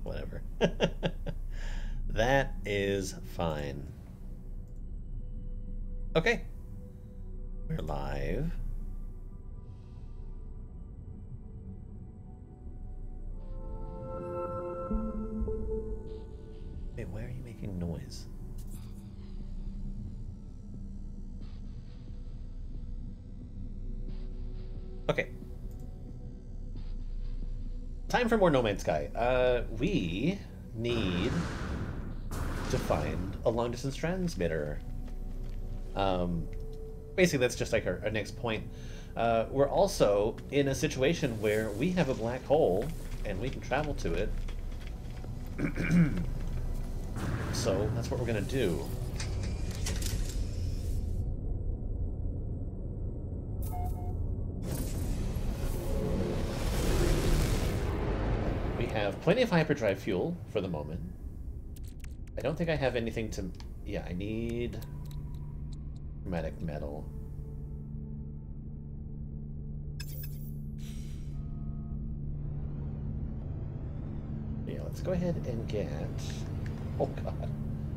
Whatever. That is fine. Okay. We're live. Wait, why are you making noise? Okay. Time for more No Man's Sky. We need to find a long-distance transmitter. Basically, that's just like our next point. We're also in a situation where we have a black hole, and we can travel to it. So that's what we're gonna do. We have plenty of hyperdrive fuel for the moment. I don't think I have anything to... Yeah, I need chromatic metal. Yeah, let's go ahead and get... Oh, God.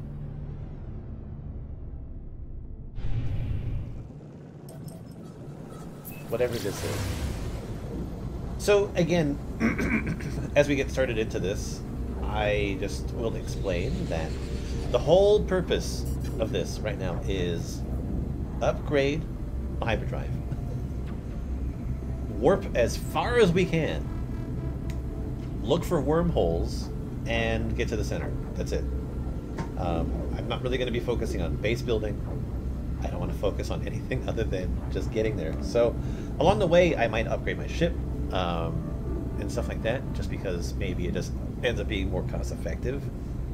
Whatever this is. So, again, as we get started into this, I just will explain that the whole purpose of this right now is upgrade a hyperdrive. Warp as far as we can. Look for wormholes and get to the center. That's it. I'm not really going to be focusing on base building. I don't want to focus on anything other than just getting there. So along the way, I might upgrade my ship and stuff like that, just because maybe it just ends up being more cost effective.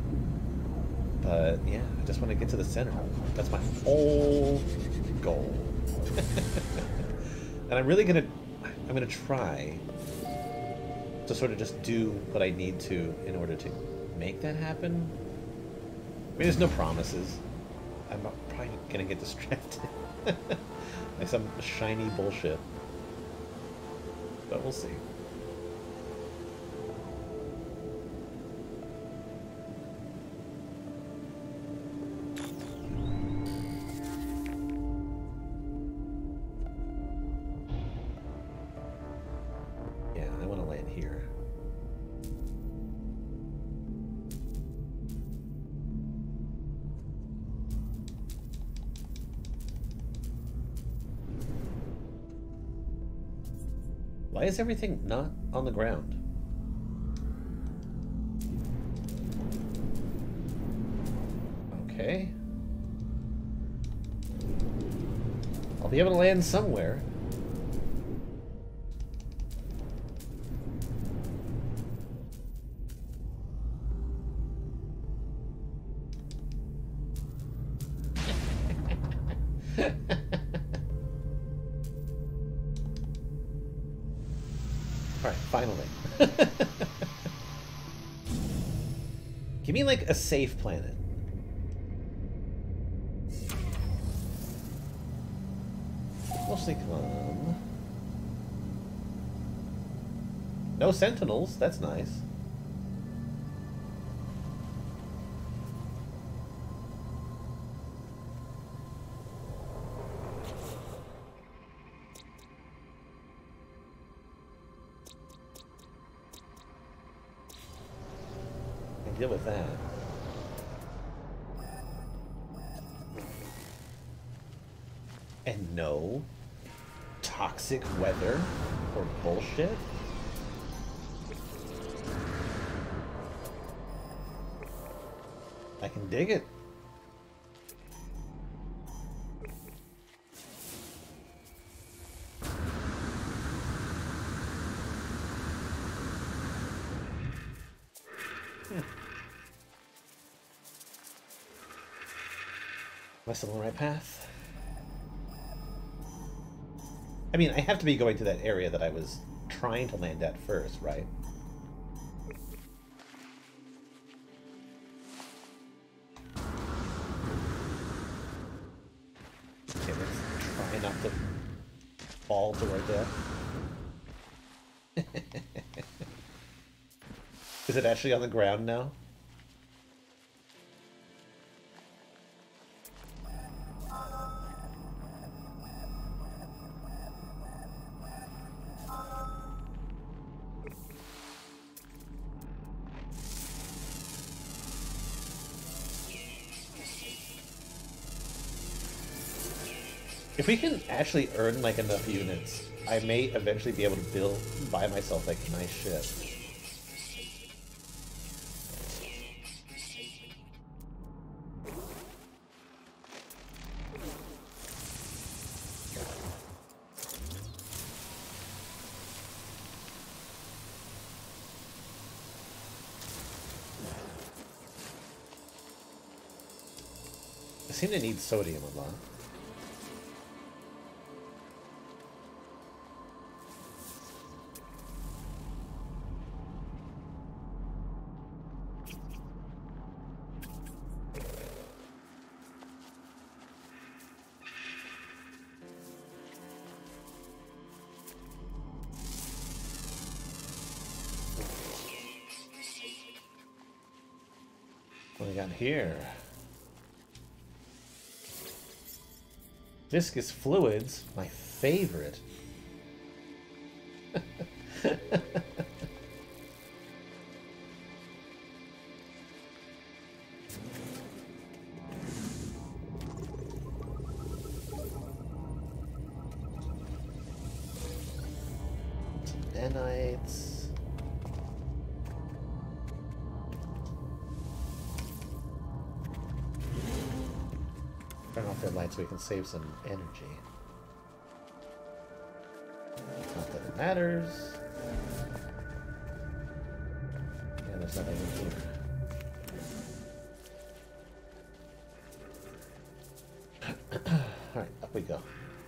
But yeah, I just want to get to the center. That's my whole goal. And I'm gonna try to sort of just do what I need to in order to make that happen. I mean, there's no promises. I'm probably gonna get distracted by some shiny bullshit, but we'll see. Yeah, I want to land here. Why is everything not on the ground? Okay. I'll be able to land somewhere. Alright, finally. Give me like a safe planet. Mostly calm. No sentinels, that's nice. Deal with that. And no toxic weather or bullshit. I can dig it. Am I still on the right path? I mean, I have to be going to that area that I was trying to land at first, right? Okay, let's try not to fall to our death. Is it actually on the ground now? If we can actually earn like enough units, I may eventually be able to buy myself like a nice ship. I seem to need sodium a lot. What do we got here? Viscous fluids, my favorite. Some nanites. Turn off their lights so we can save some energy. Not that it matters. Yeah, there's nothing in here. Alright, up we go.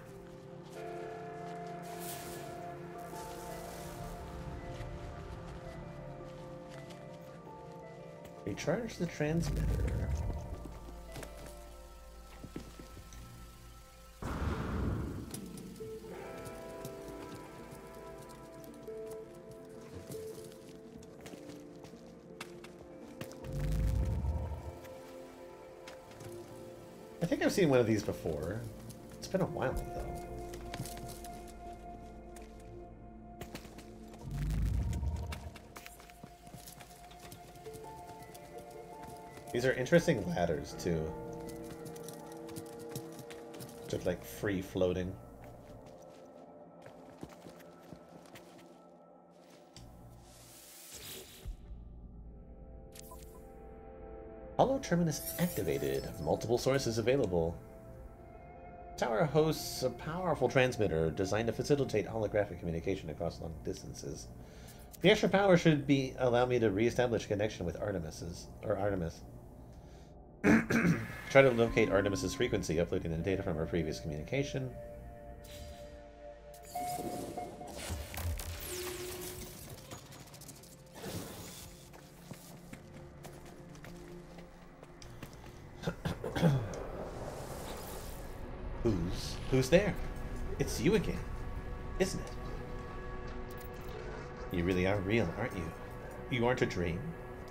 Recharge the transmitter. I think I've seen one of these before. It's been a while, though. These are interesting ladders, too. Just like free floating. Hollow terminus activated. Multiple sources available. Tower hosts a powerful transmitter designed to facilitate holographic communication across long distances. The extra power should allow me to reestablish connection with Artemis. Try to locate Artemis's frequency, uploading the data from our previous communication. Who's there? It's you again, isn't it? You really are real, aren't you? You aren't a dream.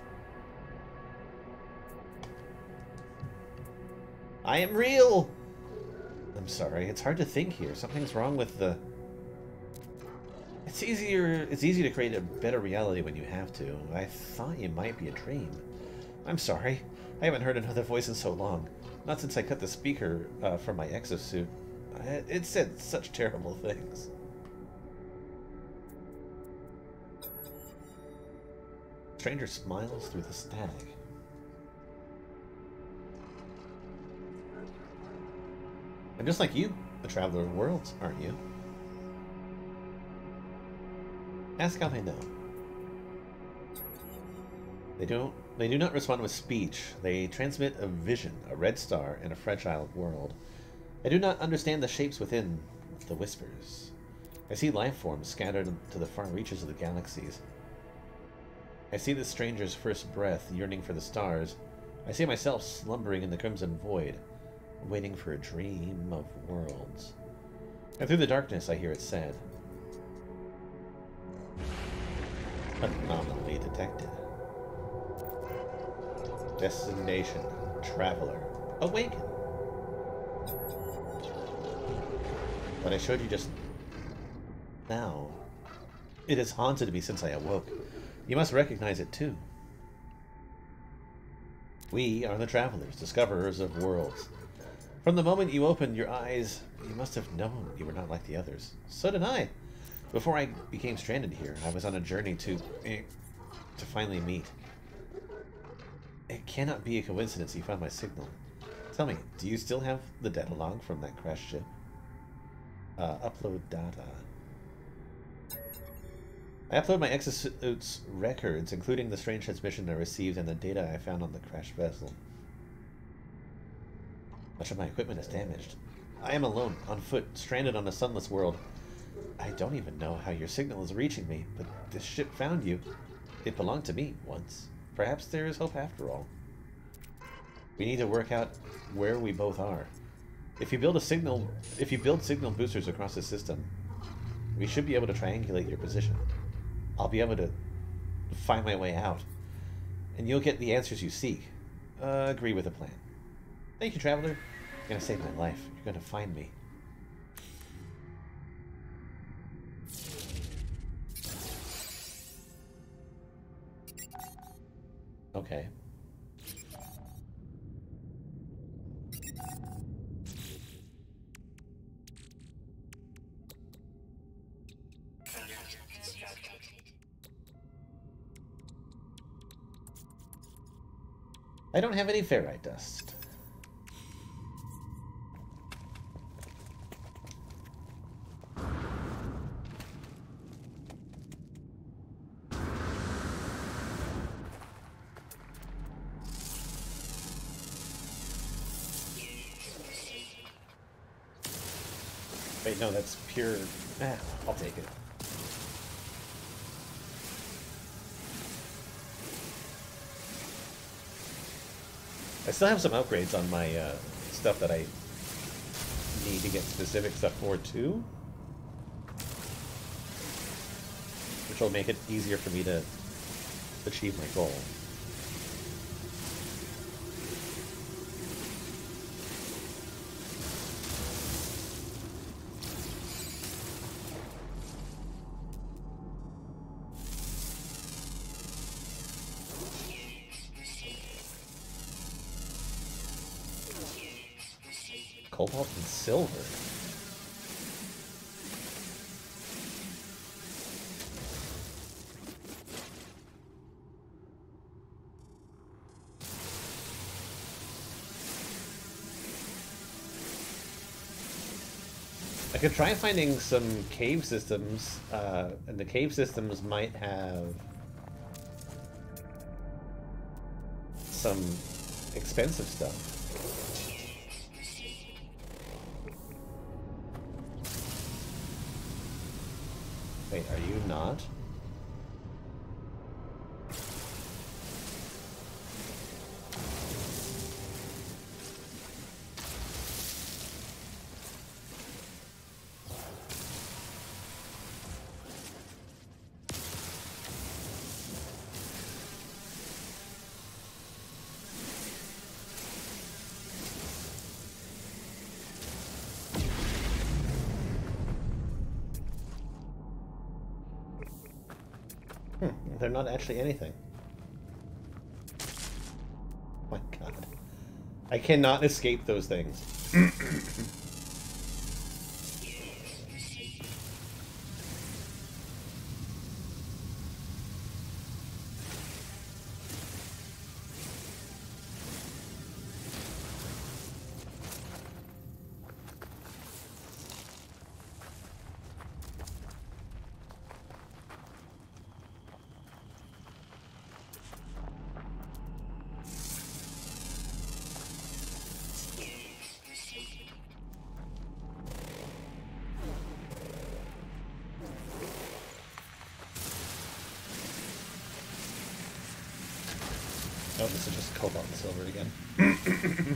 I am real! I'm sorry, it's hard to think here. Something's wrong with the... It's easy to create a better reality when you have to. I thought you might be a dream. I'm sorry. I haven't heard another voice in so long. Not since I cut the speaker from my exosuit. It said such terrible things. Stranger smiles through the static. I'm just like you, a traveler of worlds, aren't you? Ask how they know. They do not respond with speech. They transmit a vision, a red star, and a fragile world. I do not understand the shapes within the whispers. I see life forms scattered to the far reaches of the galaxies. I see the stranger's first breath, yearning for the stars. I see myself slumbering in the crimson void, waiting for a dream of worlds. And through the darkness I hear it said. Anomaly detected. Destination. Traveler. Awaken. What I showed you just now. It has haunted me since I awoke. You must recognize it too. We are the travelers, discoverers of worlds. From the moment you opened your eyes, you must have known you were not like the others. So did I. Before I became stranded here, I was on a journey to finally meet. It cannot be a coincidence you found my signal. Tell me, do you still have the data log from that crashed ship? Upload data. I upload my exosuit's records, including the strange transmission I received and the data I found on the crashed vessel. Much of my equipment is damaged. I am alone, on foot, stranded on a sunless world. I don't even know how your signal is reaching me, but this ship found you. It belonged to me once. Perhaps there is hope after all. We need to work out where we both are. If you build signal boosters across the system, we should be able to triangulate your position. I'll be able to find my way out, and you'll get the answers you seek. Agree with the plan. Thank you, Traveler. You're gonna save my life. You're gonna find me. Okay. I don't have any ferrite dust. Wait, no, that's pure... I'll take it. I still have some upgrades on my stuff that I need to get specific stuff for too, which will make it easier for me to achieve my goal. Cobalt and silver. I could try finding some cave systems, and the cave systems might have some expensive stuff. Wait, are you not? They're not actually anything. Oh my god. I cannot escape those things. Oh, this is just cobalt and silver again.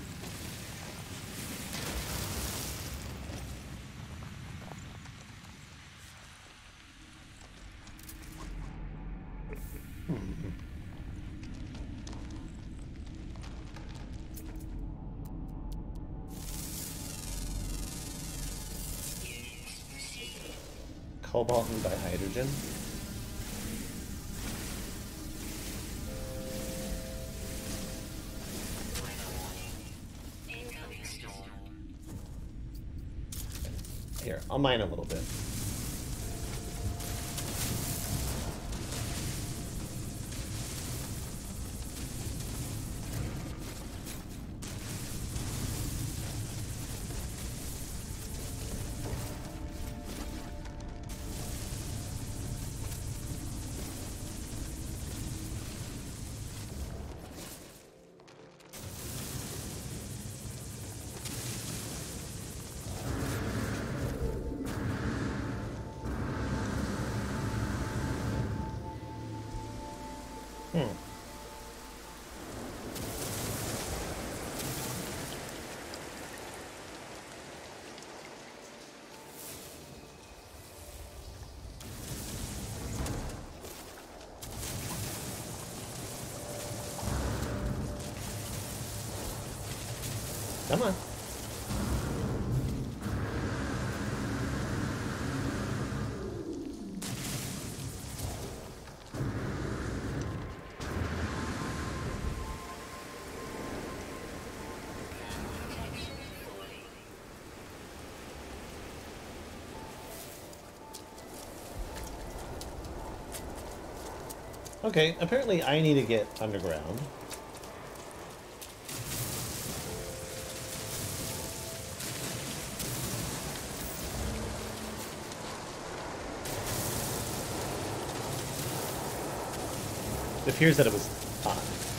cobalt and dihydrogen. Here, I'll mine a little bit. Come on. Okay, apparently I need to get underground. It appears that it was hot.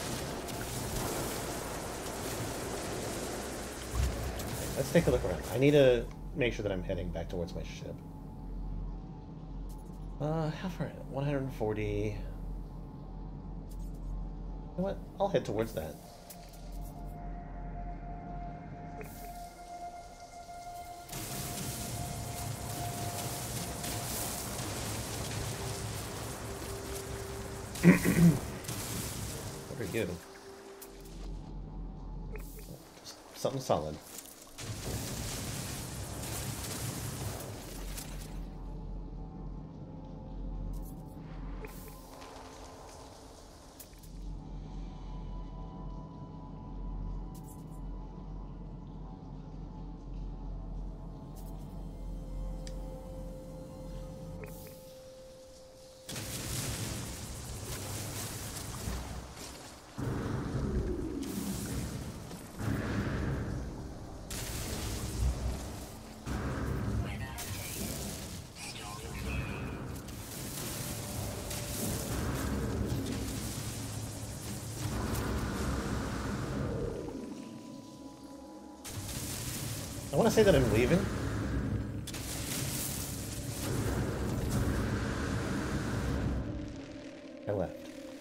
Okay, let's take a look around. I need to make sure that I'm heading back towards my ship. How far? 140. You know what? I'll head towards that. What are you? Just something solid. I want to say that I'm leaving. I left.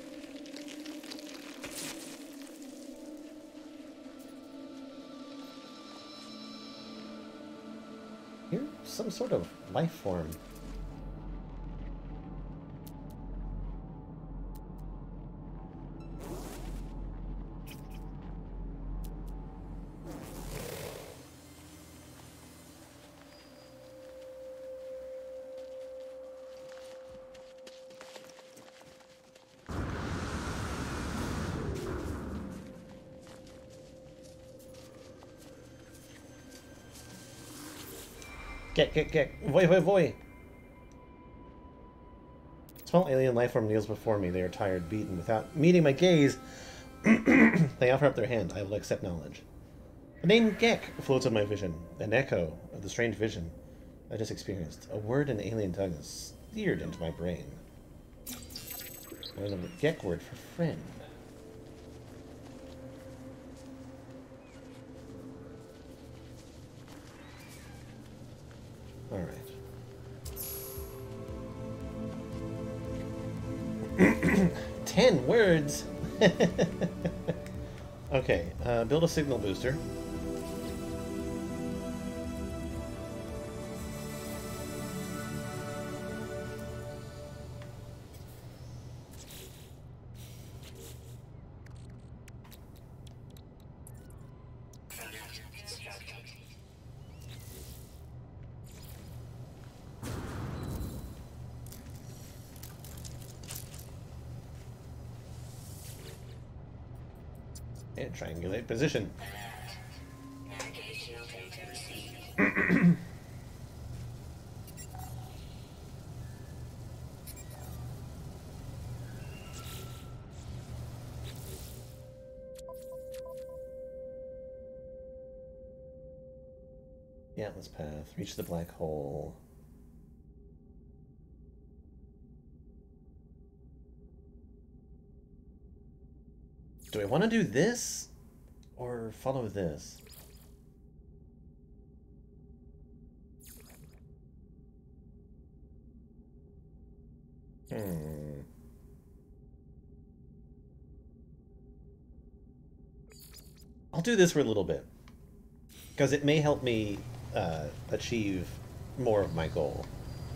You're some sort of life form. Get. Voy. Small alien life form kneels before me. They are tired, beaten. Without meeting my gaze, they offer up their hand. I will accept knowledge. The name Gek floats on my vision, an echo of the strange vision I just experienced. A word in alien tongue is seared into my brain. There's a Gek word for friend. Alright. 10 words! Okay, build a signal booster. Okay, triangulate position. Navigational data received. The Atlas path. Reach the black hole. Do I want to do this or follow this? I'll do this for a little bit because it may help me achieve more of my goal.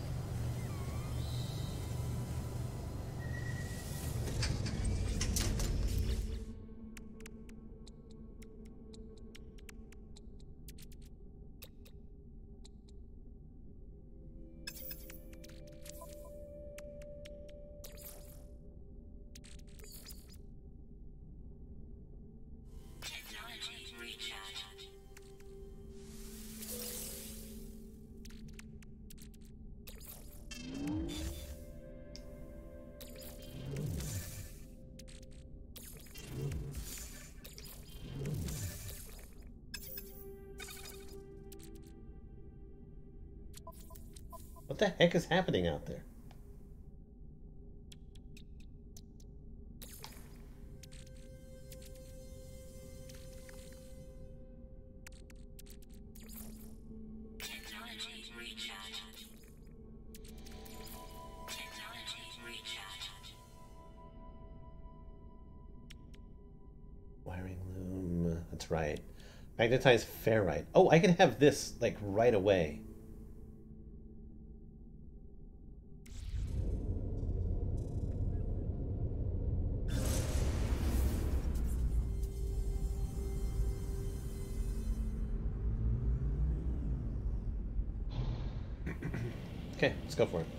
What the heck is happening out there? Technology recharge. Technology recharge. Wiring loom. That's right. Magnetized ferrite. Oh, I can have this like right away. Okay, let's go for it.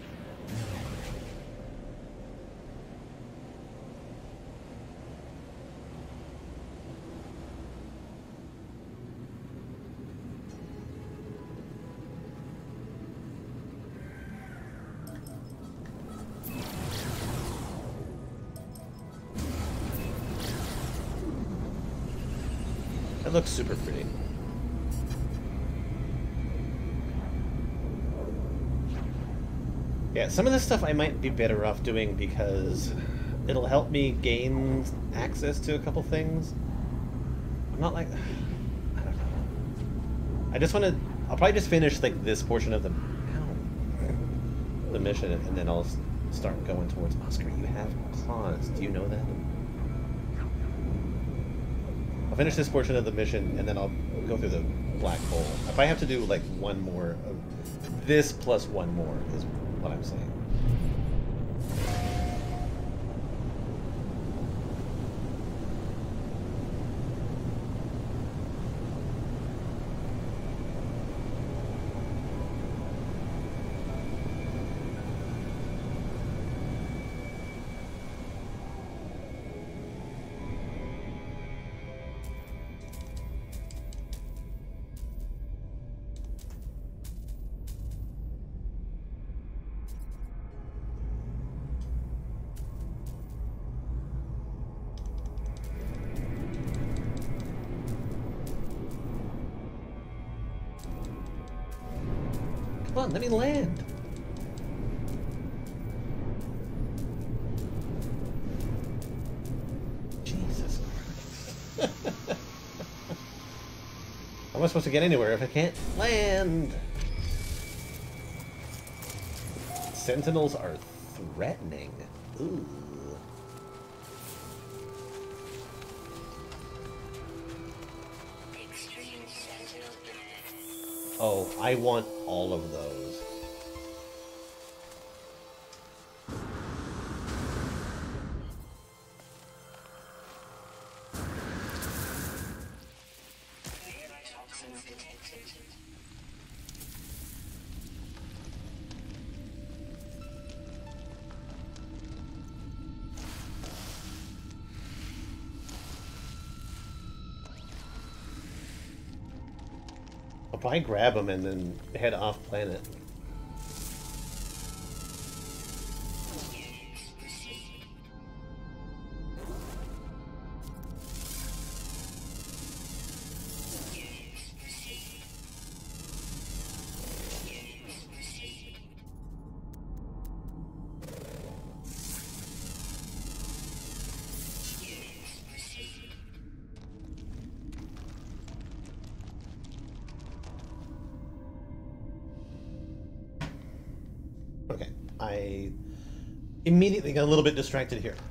It looks super pretty. Yeah, some of this stuff I might be better off doing because it'll help me gain access to a couple things. I'm not like... I don't know. I just want to... I'll probably just finish like this portion of the mission and then I'll start going towards Oscar. You have claws. Do you know that? I'll finish this portion of the mission and then I'll go through the black hole. If I have to do like one more of this plus one more is what I'm saying. Come on, let me land. Jesus Christ. How am I supposed to get anywhere if I can't land? Sentinels are threatening. Ooh. Extreme sentinel benefits. Oh, I want all of those. Toxins detected. probably grab them and then head off planet. Okay, I immediately got a little bit distracted here.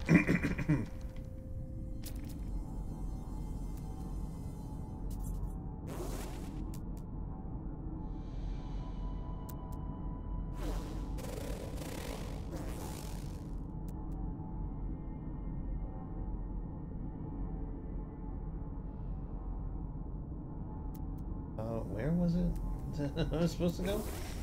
Where was it I was supposed to go?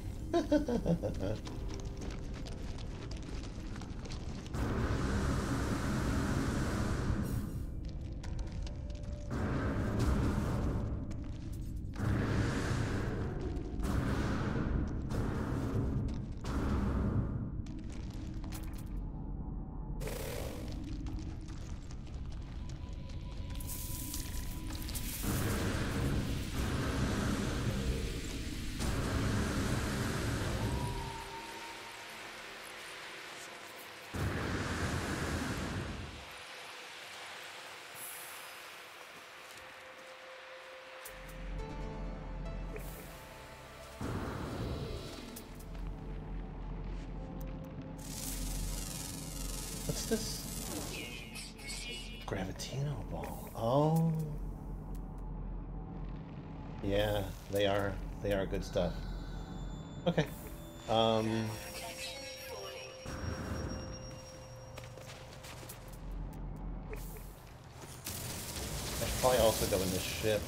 What's this? Gravitino ball. Oh. Yeah, they are good stuff. Okay. I should probably also go in this ship.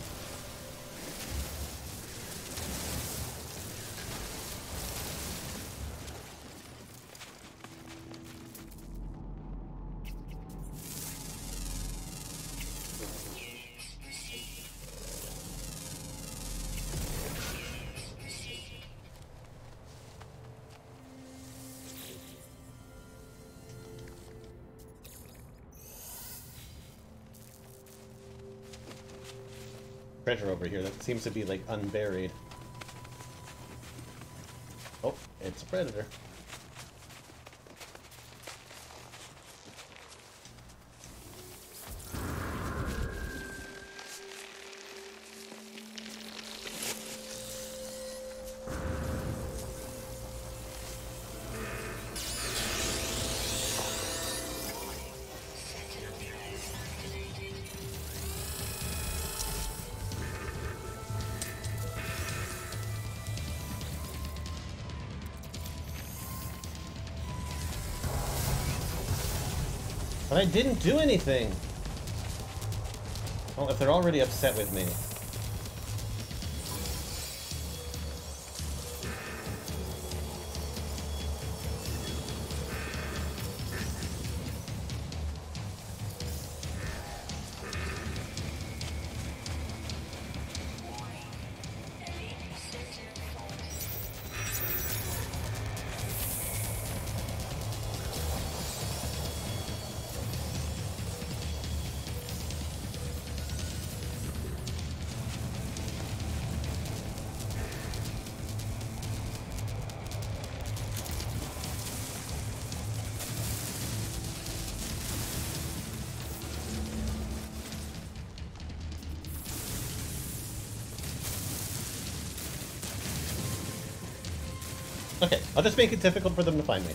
Treasure over here that seems to be like unburied. Oh, it's a predator. But I didn't do anything! Well, if they're already upset with me. Okay, I'll just make it difficult for them to find me.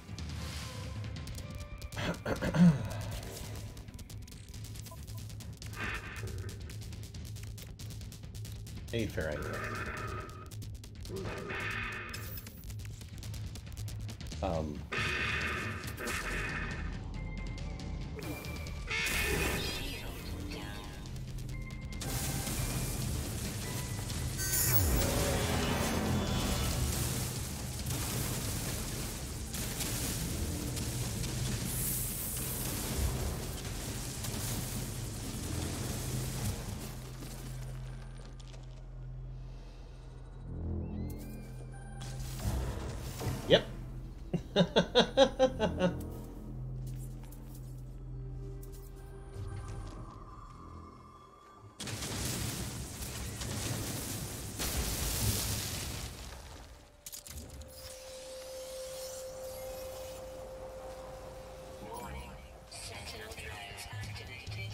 Aid fair idea. Warning. Sentinel drones activated.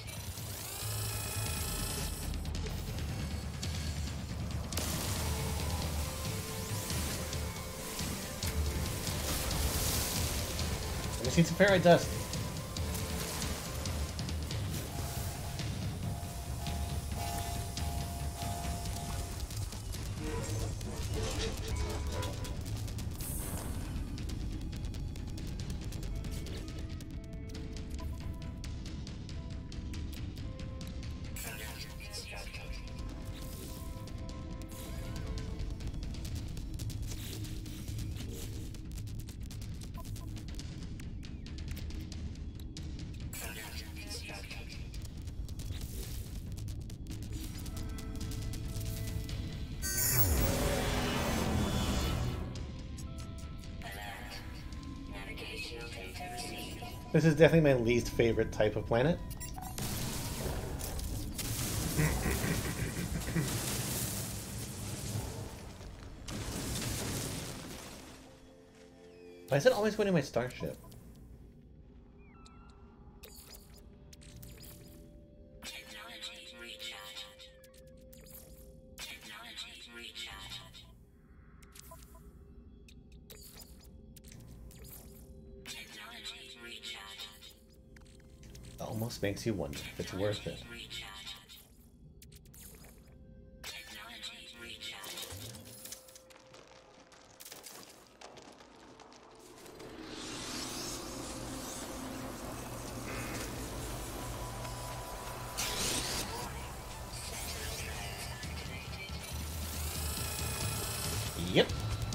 I've seen some ferrite dust. Alert instructed. Alert instructed. Alert. Navigational data received. This is definitely my least favorite type of planet. Why is it always winning my starship? Technology recharge. Technology recharge. Technology recharge. Almost makes you wonder if it's worth it. Recharge. Technology recharge. Sentinel drones activated. Yep.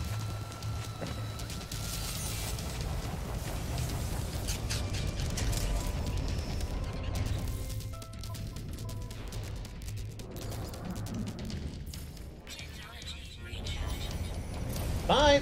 Technology recharge. Bye.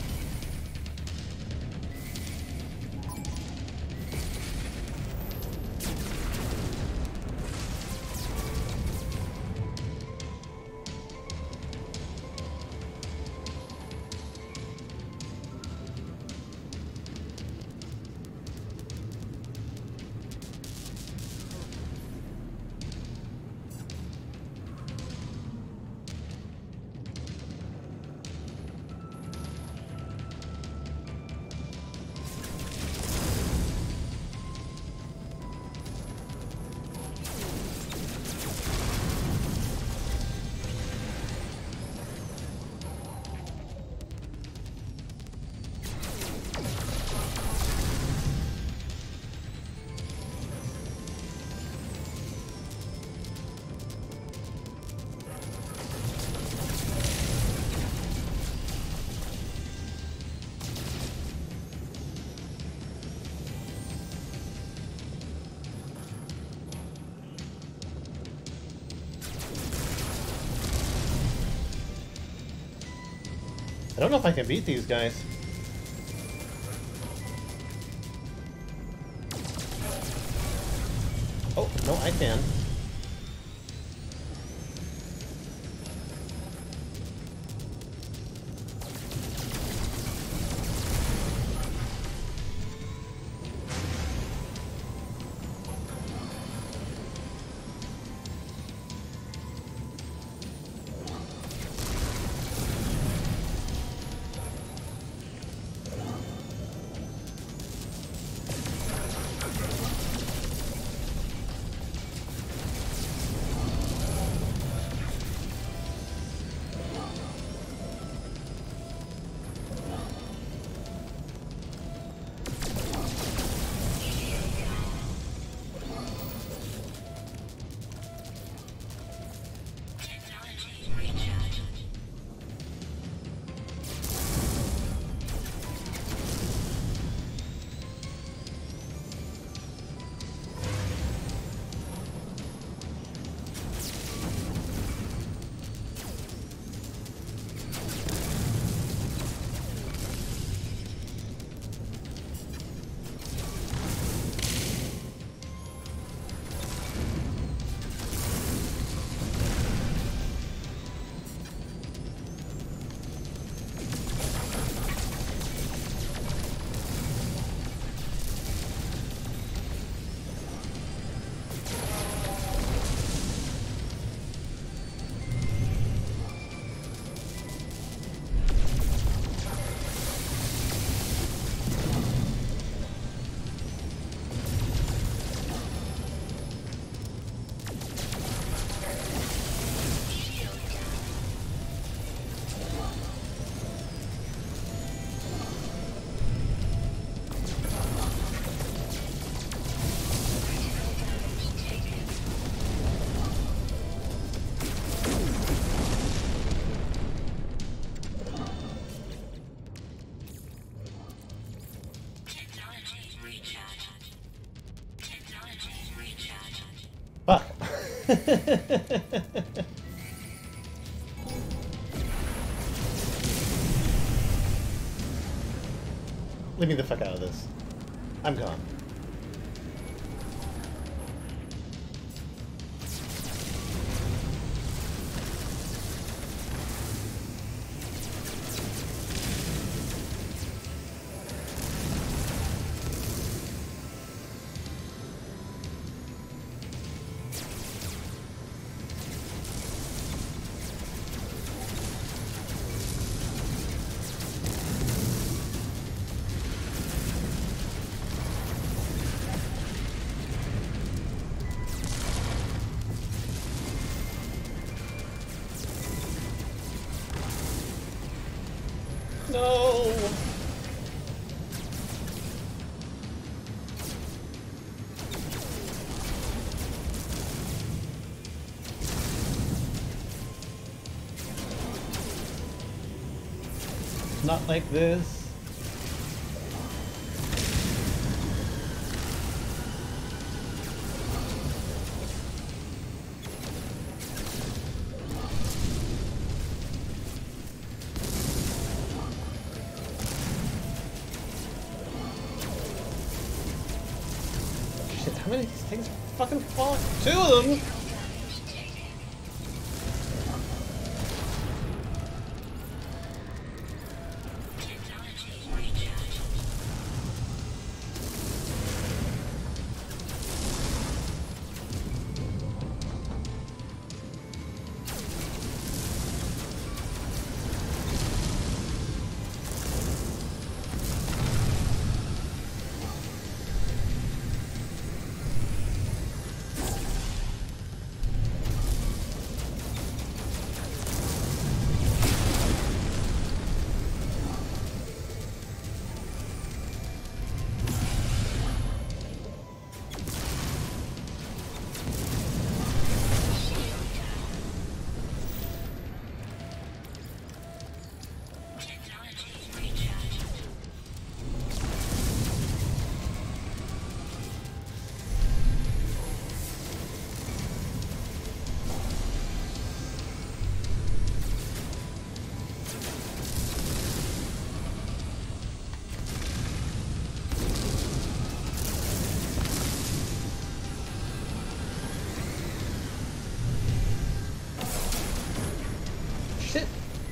I don't know if I can beat these guys. Oh, no, I can. Leave me the fuck out of this. I'm gone. No! Not like this. Shit, how many of these things fucking fall? 2 of them? Technology recharged. Technology recharged. Shit.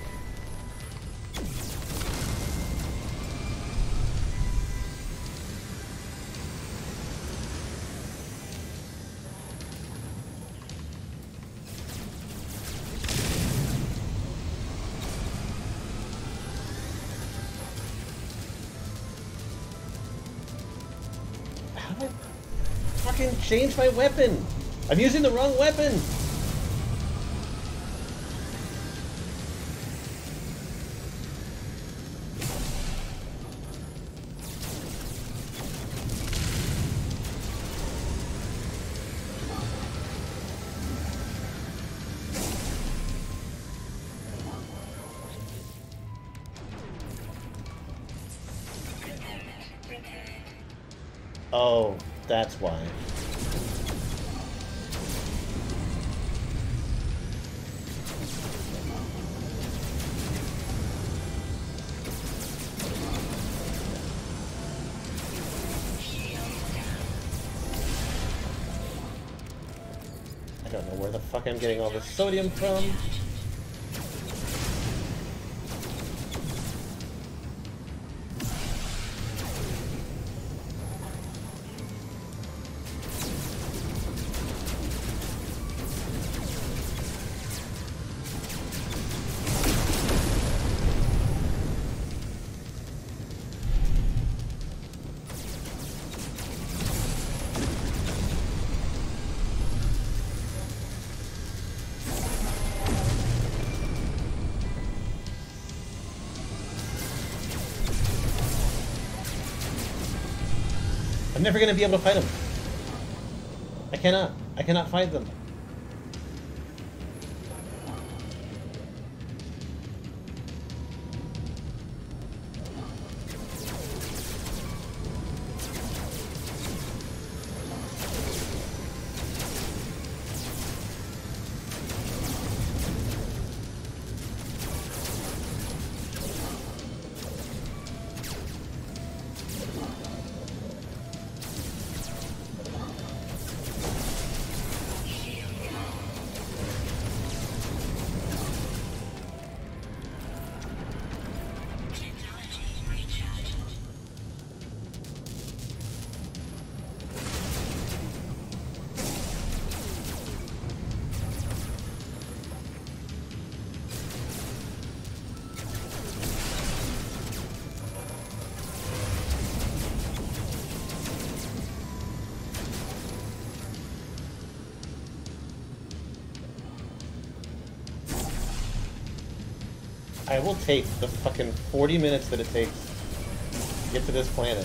How did I fucking change my weapon? I'm using the wrong weapon! Oh, that's why. I don't know where the fuck I'm getting all this sodium from. I'm never gonna be able to fight them. I cannot. I cannot fight them. I will take the fucking 40 minutes that it takes to get to this planet.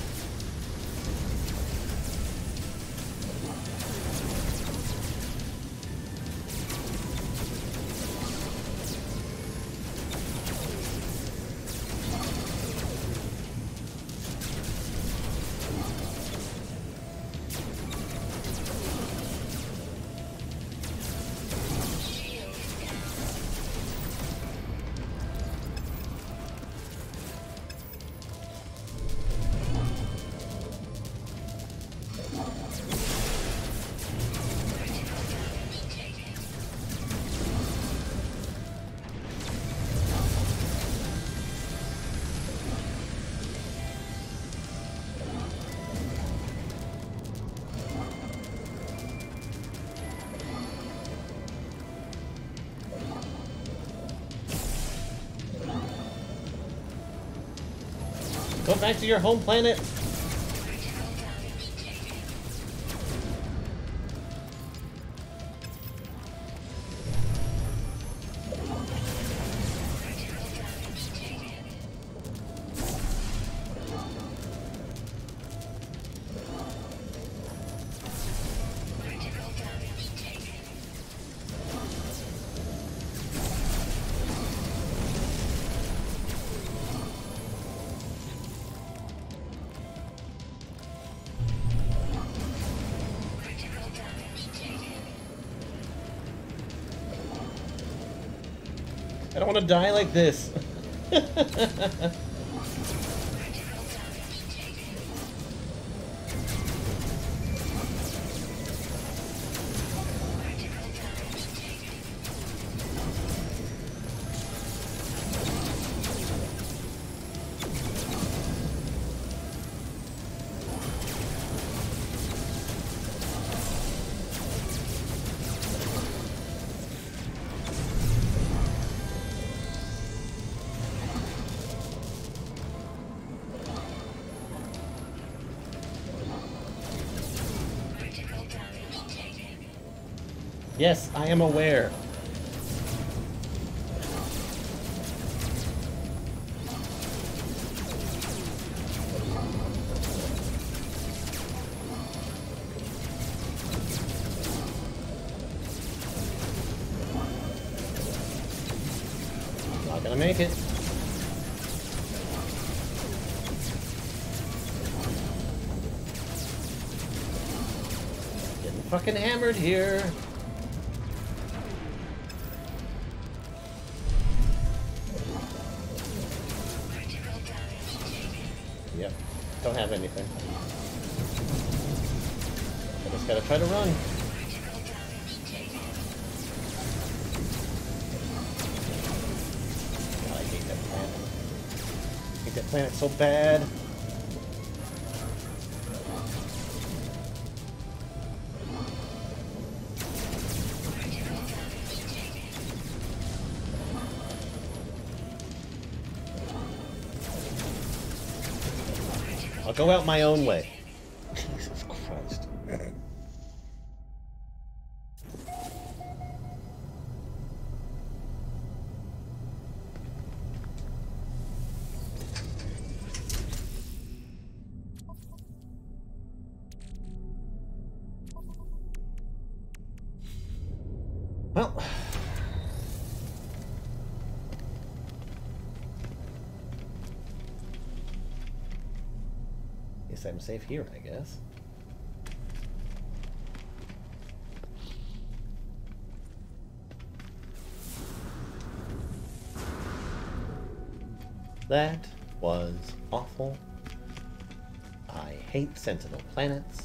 Go back to your home planet. I don't want to die like this. Yes, I am aware. Not gonna make it. Getting fucking hammered here. Yep, don't have anything. I just gotta try to run. God, I hate that planet. I hate that planet so bad. I'll go out my own way. Jesus Christ. Well. I'm safe here, I guess. That was awful. I hate Sentinel planets.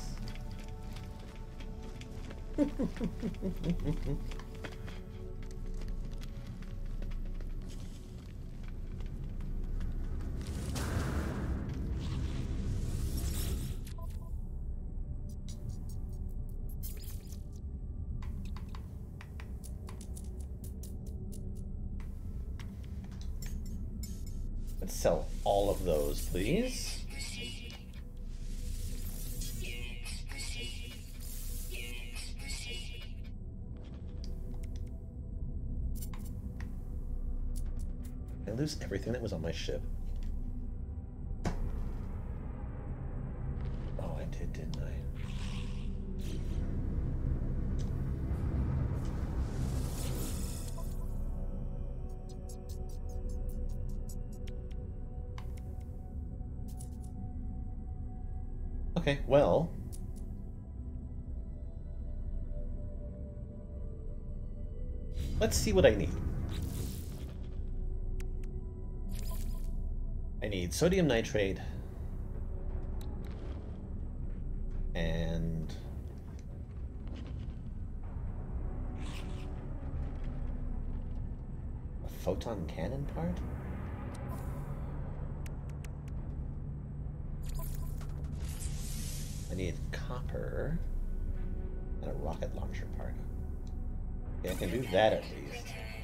Let's sell all of those, please. lose everything that was on my ship? Oh, I did, didn't I? Okay, well... let's see what I need. I need sodium nitrate and a photon cannon part? I need copper and a rocket launcher part. Okay, I can do that at least.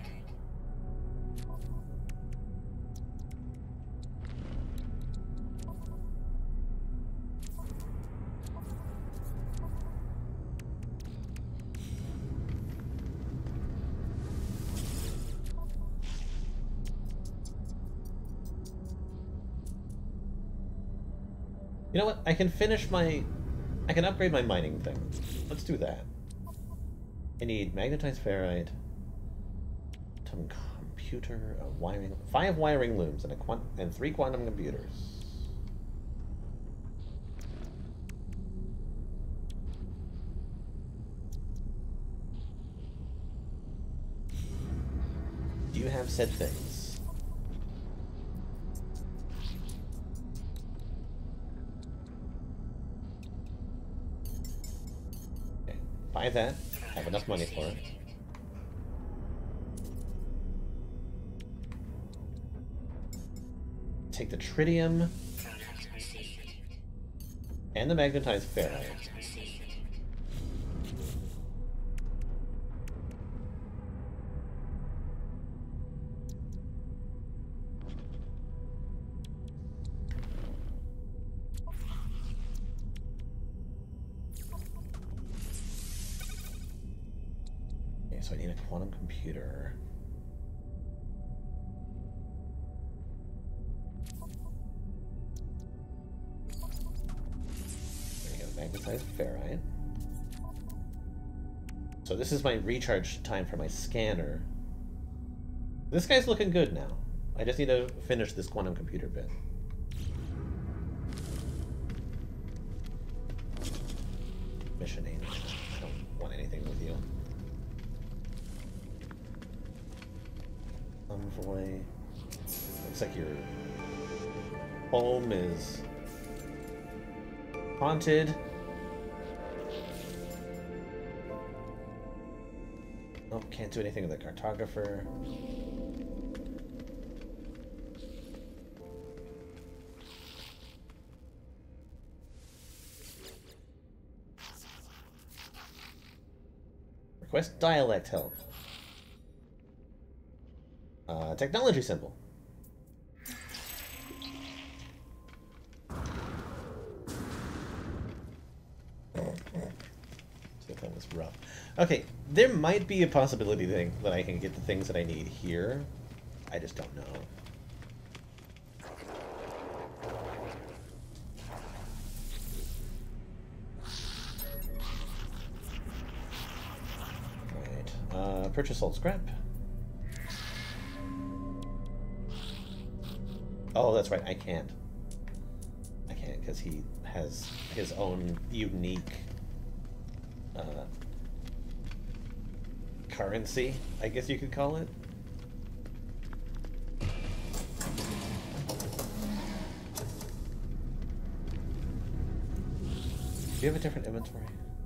You know what? I can finish my... I can upgrade my mining thing. Let's do that. I need magnetized ferrite, some computer, a wiring, 5 wiring looms, and 3 quantum computers. Do you have said things? Buy that. I have enough money for it. Take the tritium and the magnetized ferrite. So I need a quantum computer. There we go, magnetized ferrite. So this is my recharge time for my scanner. This guy's looking good now. I just need to finish this quantum computer bit. Mission aim. I don't want anything with you. Envoy. Looks like your home is haunted. Oh, can't do anything with the cartographer. Request dialect help. Technology symbol. That was rough. Okay, there might be a possibility thing that I can get the things that I need here. I just don't know. Alright, purchase old scrap. Oh, that's right, I can't. I can't, because he has his own unique currency, I guess you could call it. Do you have a different inventory?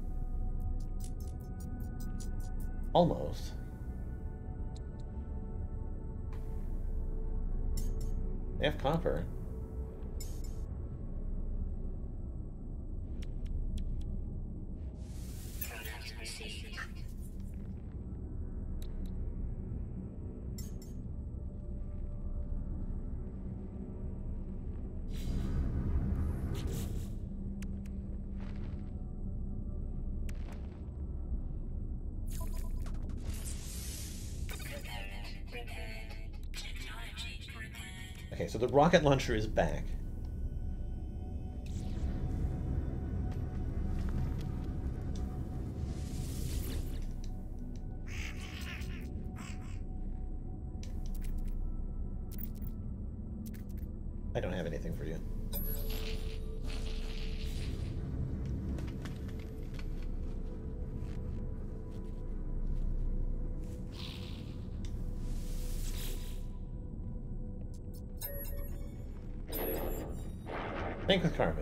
Almost. They have copper. Technology Okay, so the rocket launcher is back. I don't have anything for you. Think with carbon.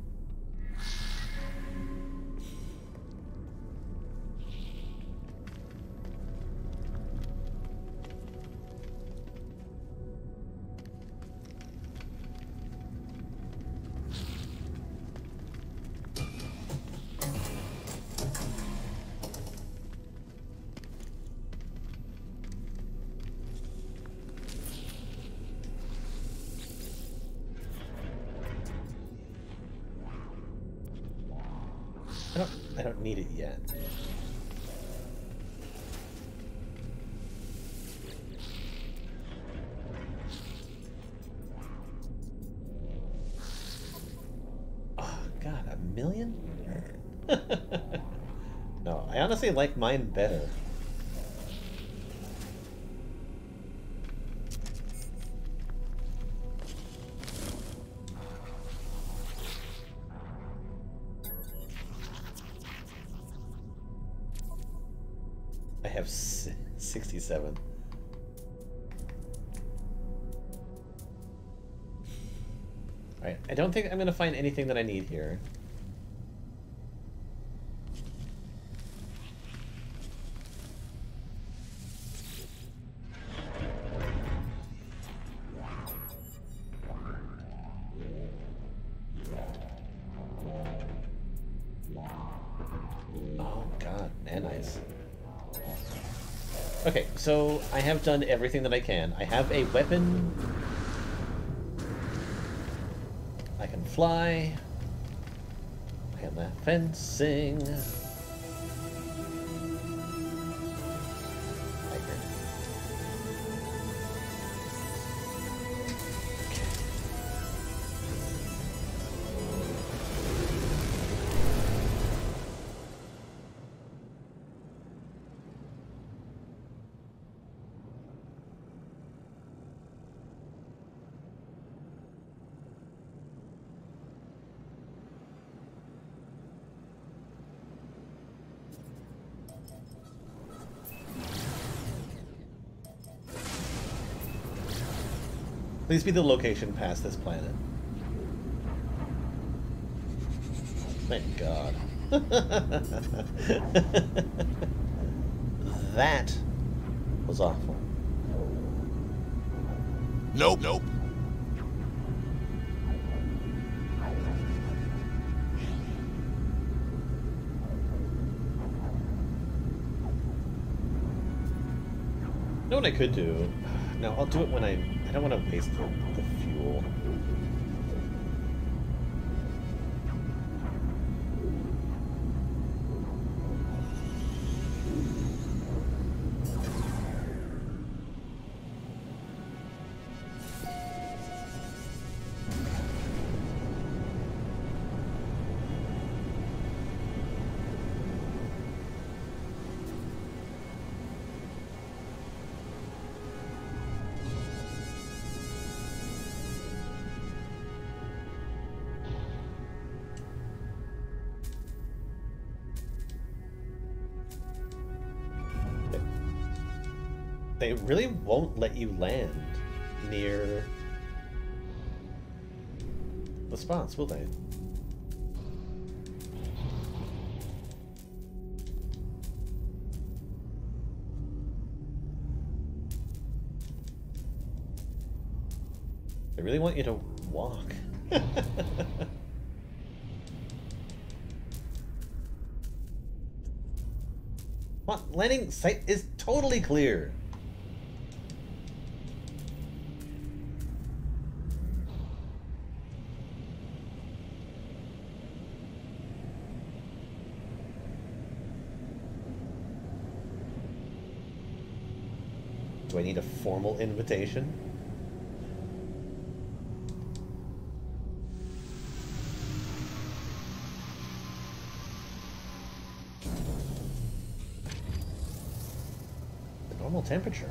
I don't need it yet. Oh god, a million? No, I honestly like mine better. I have 67. Alright, I don't think I'm going to find anything that I need here. Oh god, nice. Okay, so I have done everything that I can. I have a weapon. I can fly. I have that fencing. Please be the location past this planet. Thank God. That was awful. Nope. Nope. You know what I could do? No, I'll do it when I don't want to waste the fuel. They really won't let you land near the spots, will they? They really want you to walk. What? Landing site is totally clear. Do I need a formal invitation? Normal temperature.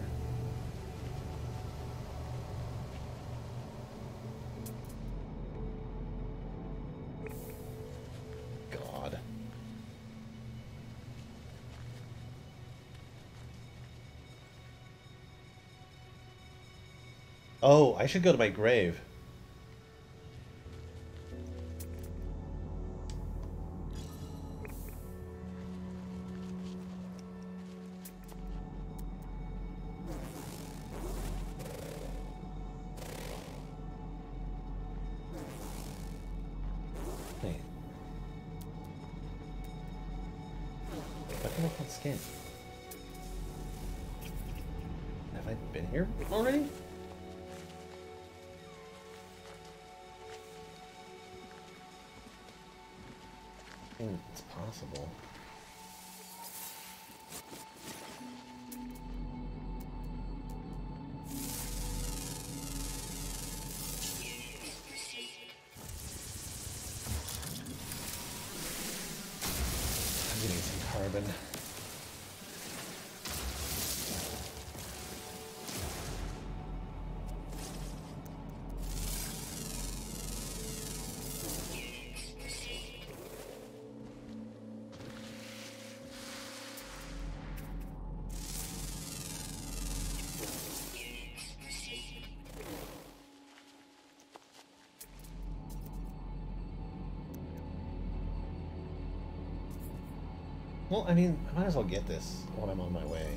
God. Oh, I should go to my grave. Wait. Why can I can't scan? Have I been here already? It's possible. I'm getting some carbon. Well, I mean, I might as well get this while I'm on my way.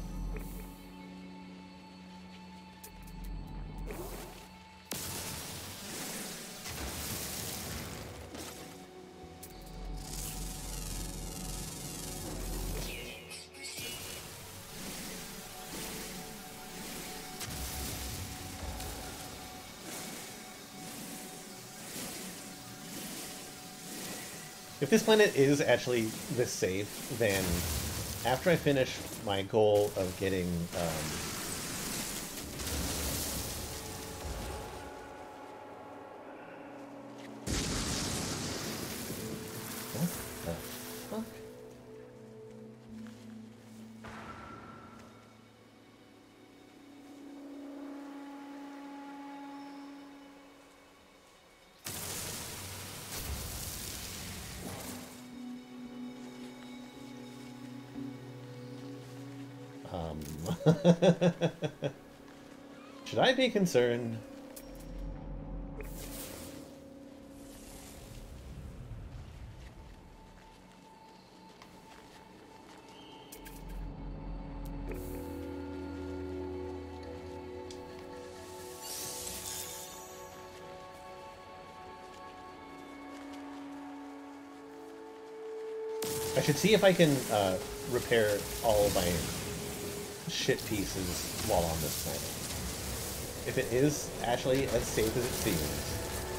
If this planet is actually this safe, then after I finish my goal of getting what the fuck? Should I be concerned? I should see if I can repair all of my shit pieces while on this planet. If it is actually as safe as it seems.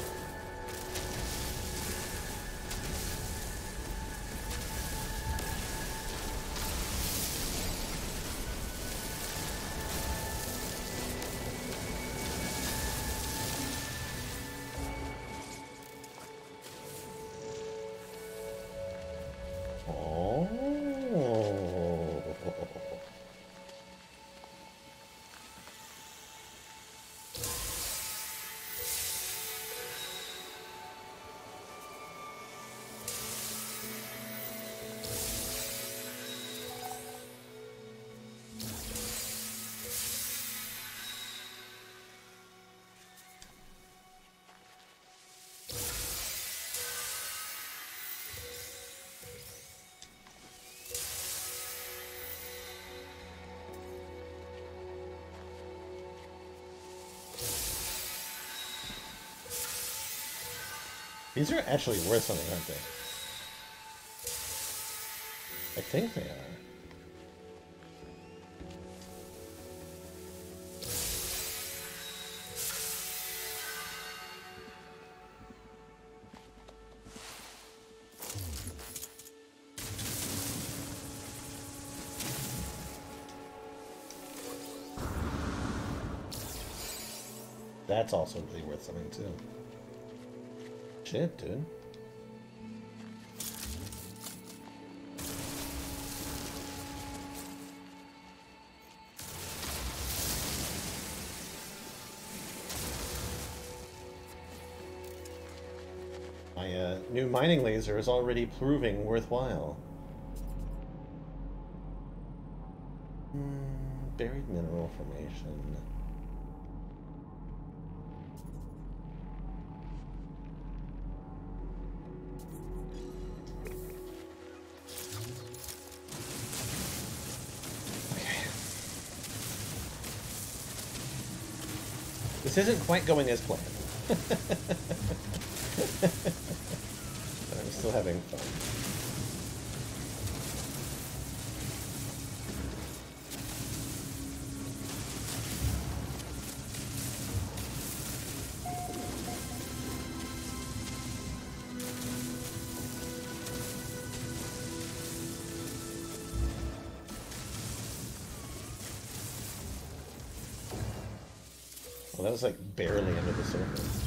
These are actually worth something, aren't they? I think they are. That's also really worth something, too. Shit, dude. My new mining laser is already proving worthwhile. Buried mineral formation. Okay. This isn't quite going as planned. But I'm still having fun. Well, that was like barely under the surface.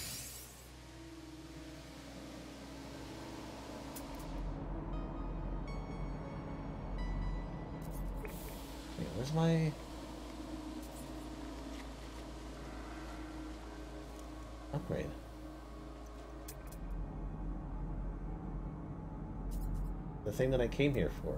Wait, where's my... upgrade? The thing that I came here for.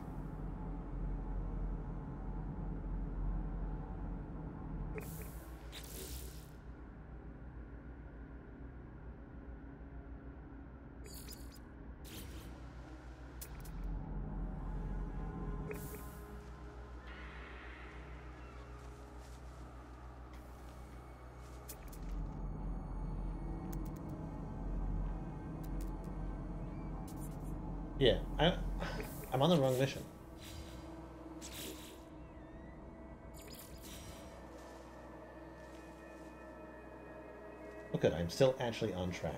Yeah, I'm on the wrong mission. Oh good, I'm still actually on track.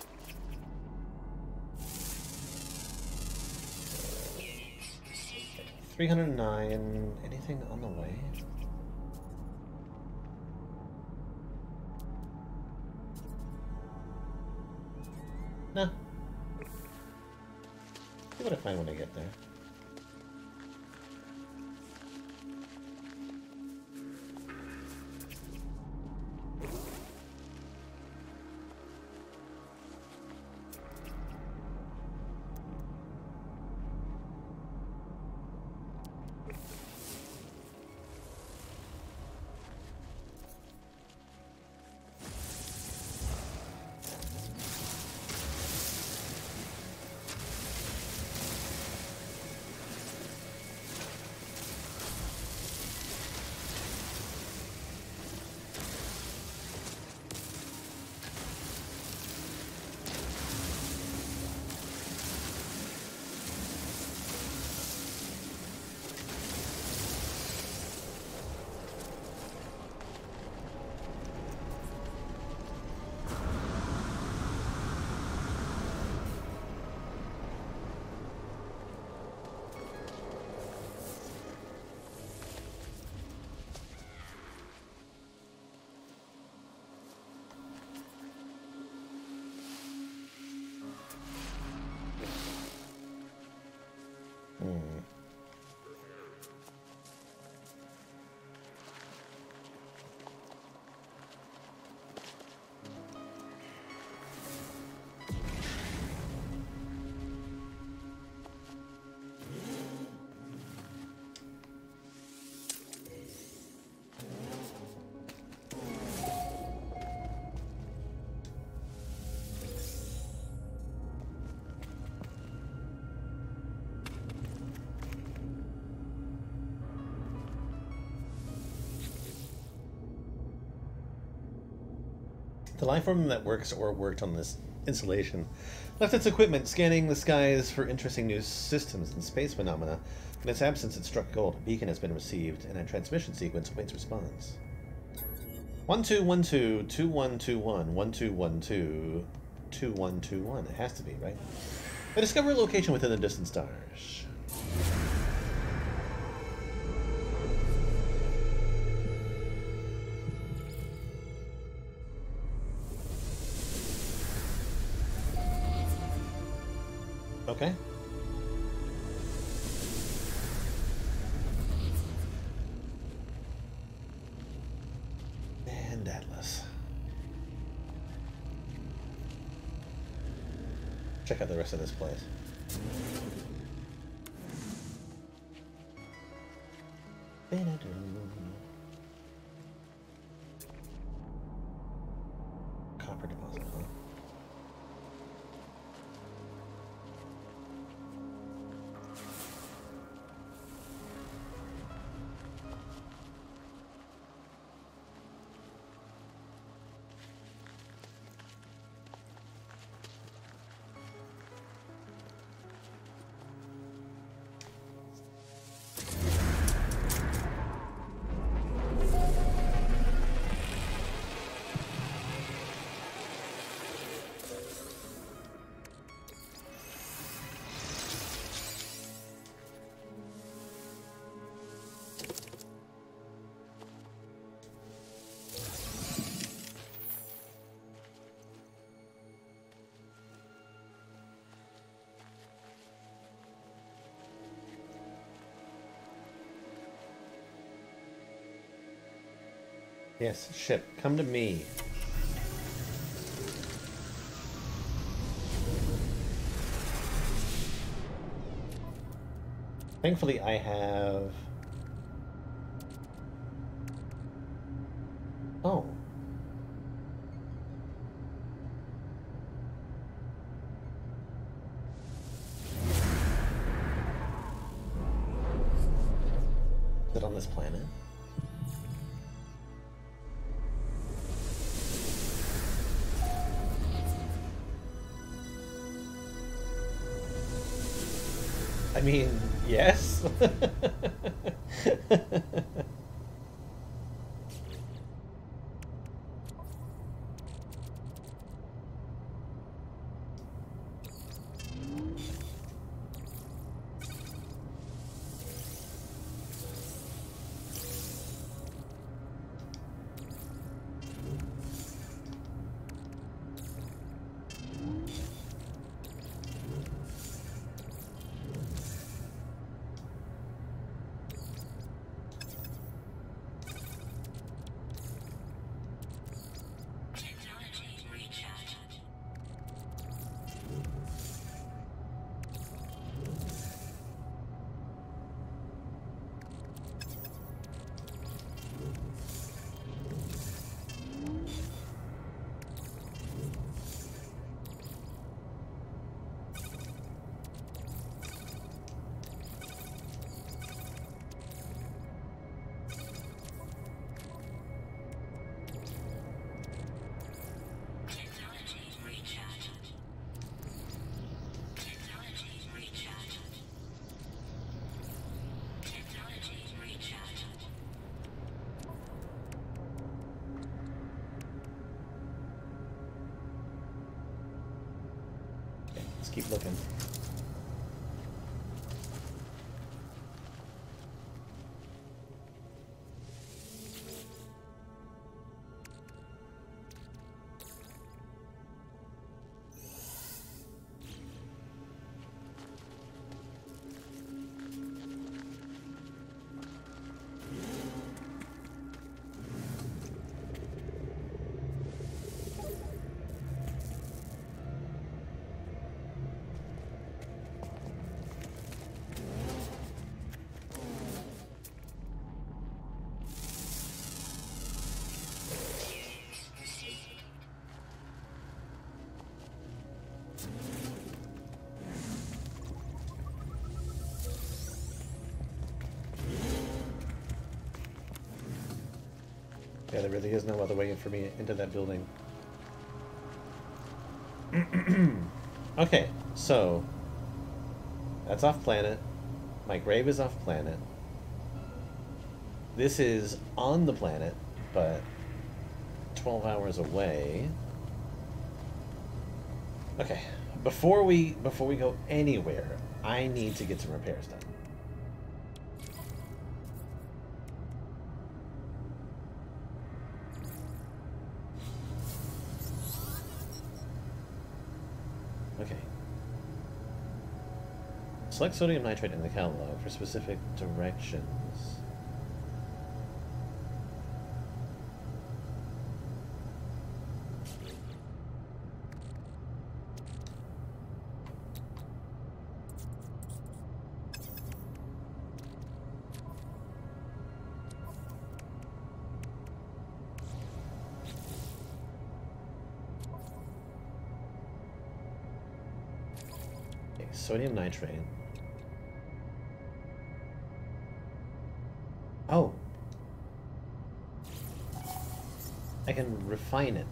Okay, 309. Anything on the way? No. See what I find when I get there. The life form that works or worked on this installation left its equipment scanning the skies for interesting new systems and space phenomena. In its absence, it struck gold. A beacon has been received, and a transmission sequence awaits response. 1212 2121 1212 2121. It has to be, right? I discover a location within the distant stars. Okay. And Atlas. check out the rest of this place. Copper deposit, huh? Yes, ship, come to me. Thankfully, I have... Oh. Is it on this planet? I mean, yes. Technology recharge. Technology recharge. Technology recharge. Technology recharge. Okay, let's keep looking. Yeah, there really is no other way in for me into that building. Okay, so that's off planet. My grave is off planet. This is on the planet, but 12 hours away. Okay, before we go anywhere, I need to get some repairs done. Okay. Select sodium nitrate in the catalog for specific directions. Sodium nitrate. Oh. I can refine it.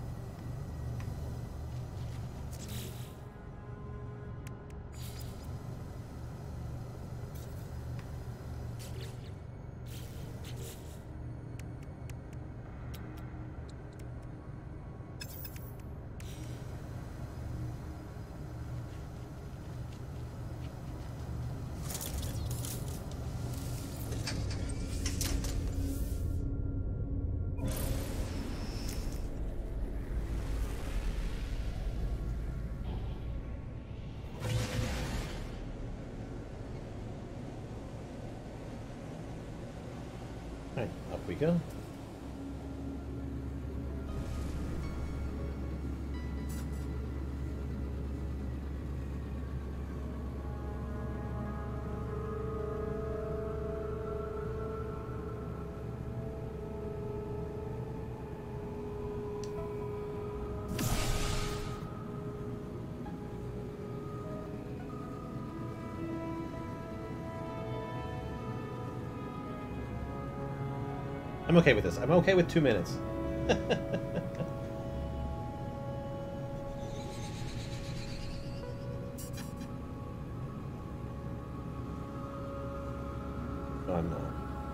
Alright, up we go. I'm okay with this. I'm okay with 2 minutes. No, I'm not.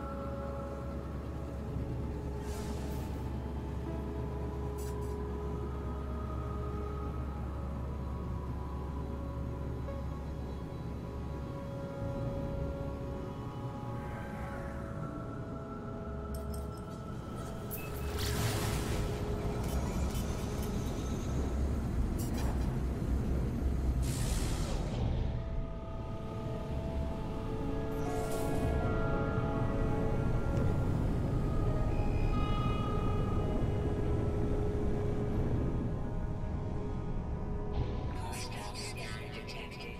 Hostile scan detected.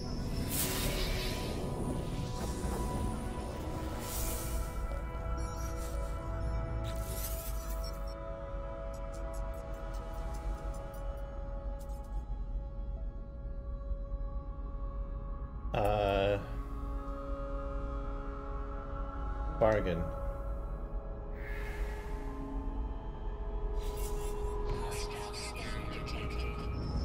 Bargain. Hostile scan detected.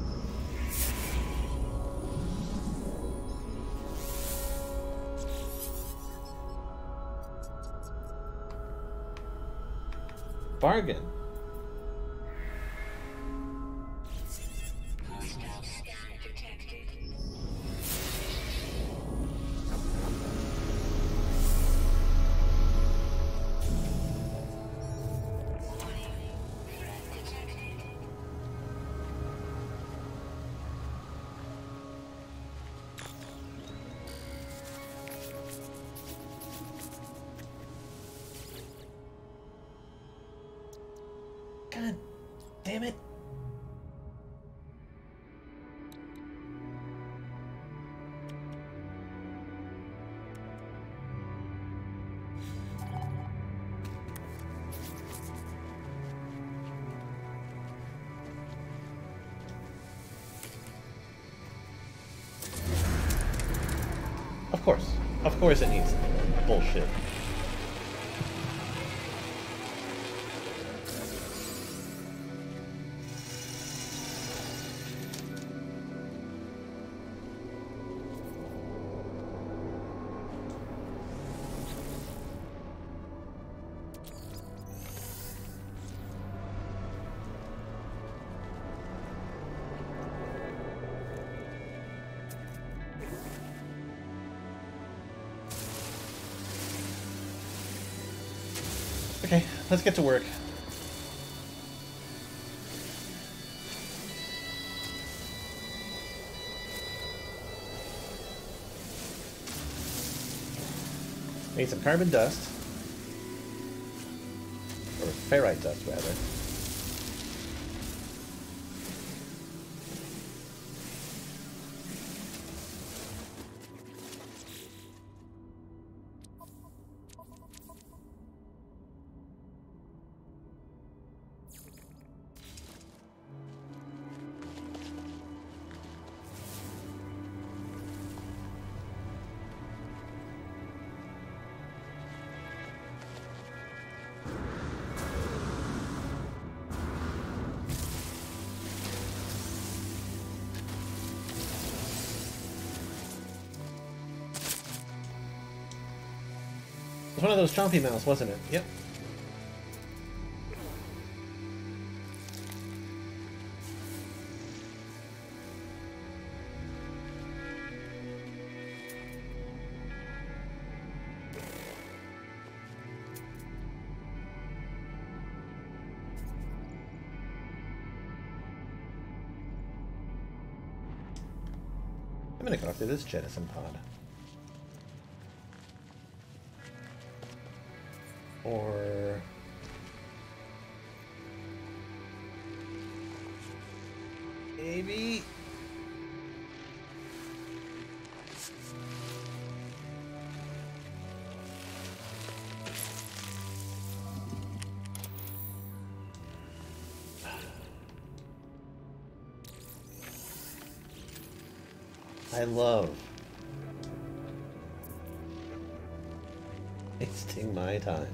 Bargain. Hostile scan detected. Warning. Threat detected. God damn it. Of course. Of course it needs bullshit. Okay, let's get to work. Made some carbon dust. Or ferrite dust, rather. was one of those chompy mouse, wasn't it? Yep. I'm gonna go after this jettison pod. Or... maybe... I love wasting my time.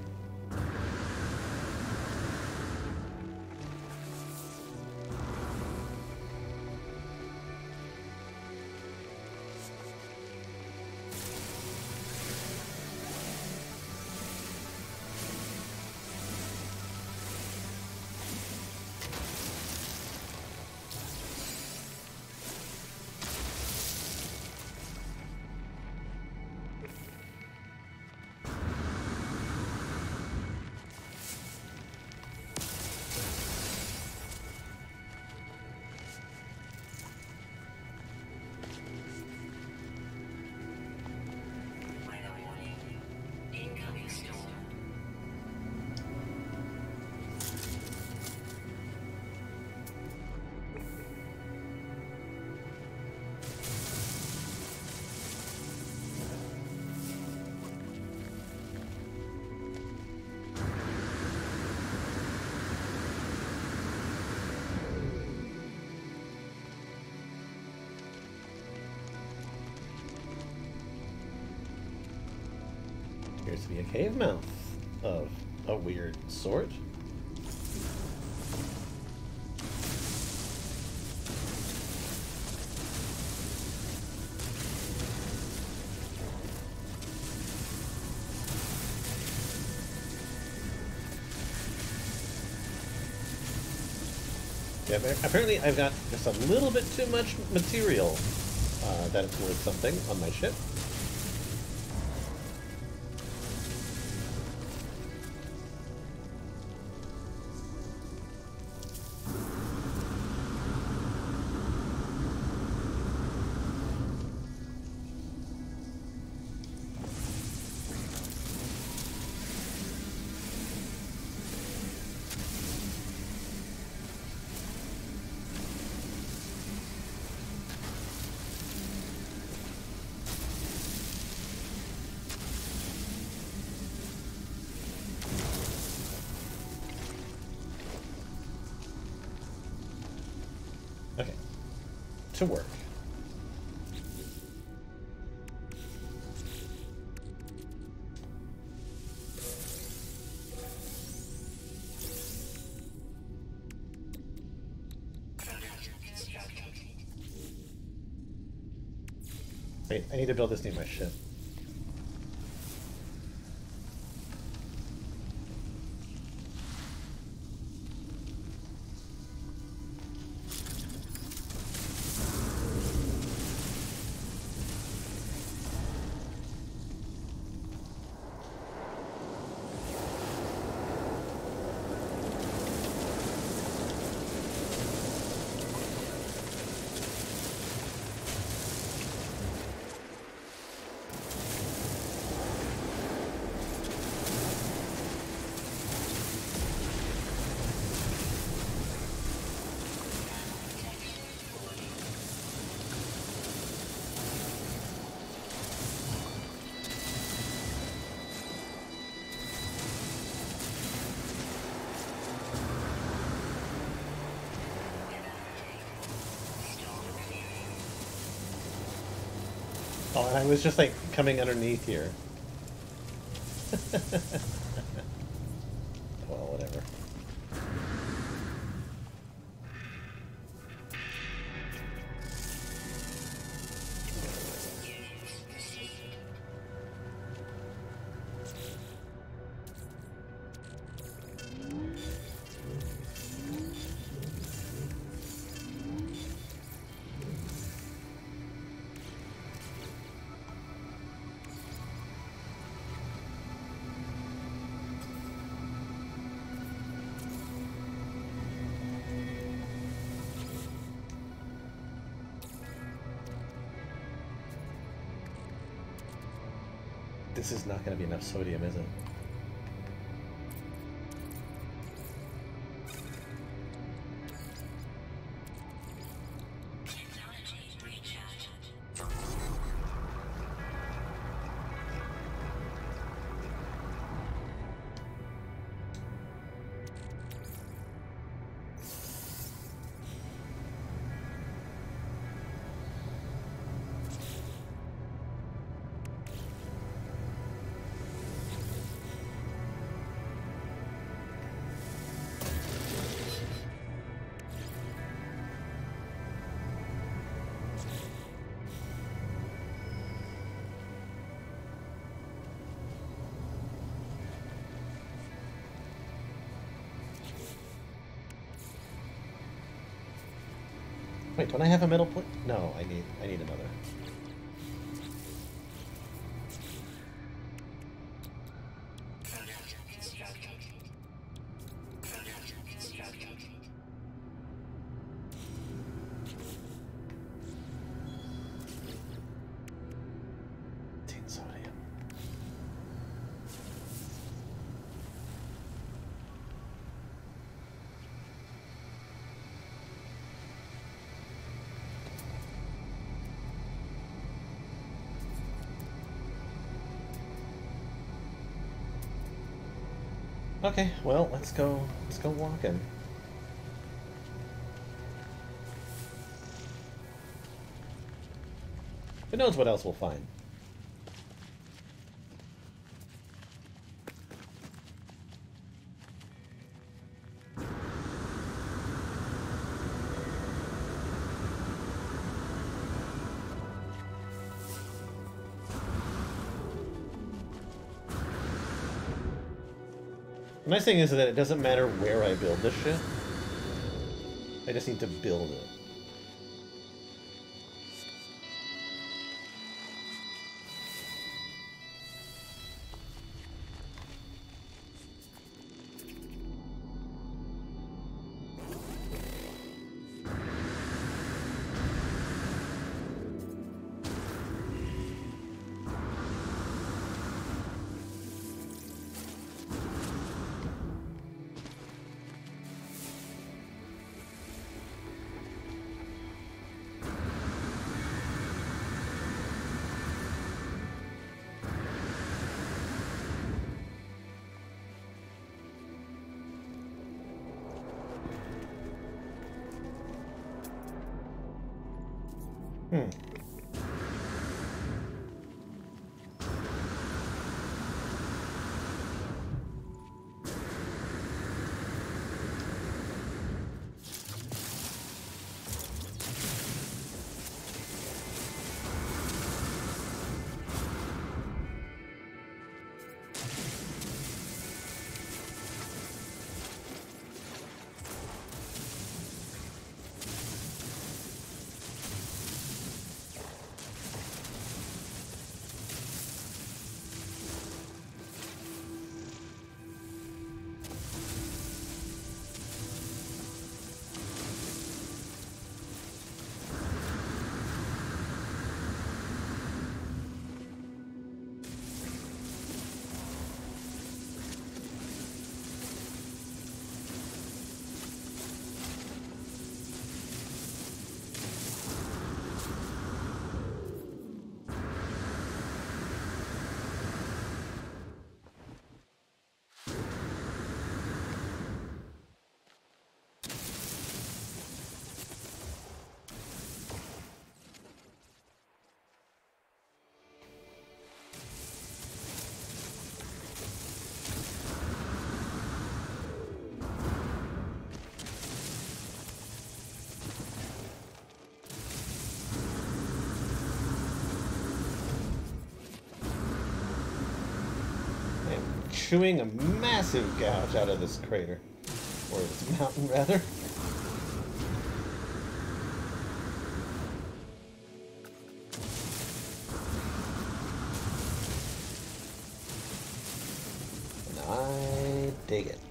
Incoming storm. Appears to be a cave mouth of a weird sort. Yeah, apparently I've got just a little bit too much material that it's worth something on my ship. Okay, to work. Wait, I need to build this near my ship. Oh, and I was just like coming underneath here. Well, whatever. This is not going to be enough sodium, is it? Technology recharge. Wait, don't I have a metal plate? No, I need another. Product constructed. Product constructed. Tin sodium. Okay, well, let's go walking. Who knows what else we'll find? The nice thing is that it doesn't matter where I build this shit. I just need to build it. Hmm. Chewing a massive gouge out of this crater. Or this mountain, rather. And I dig it.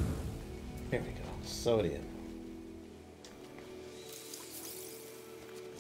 Here we go. Sodium.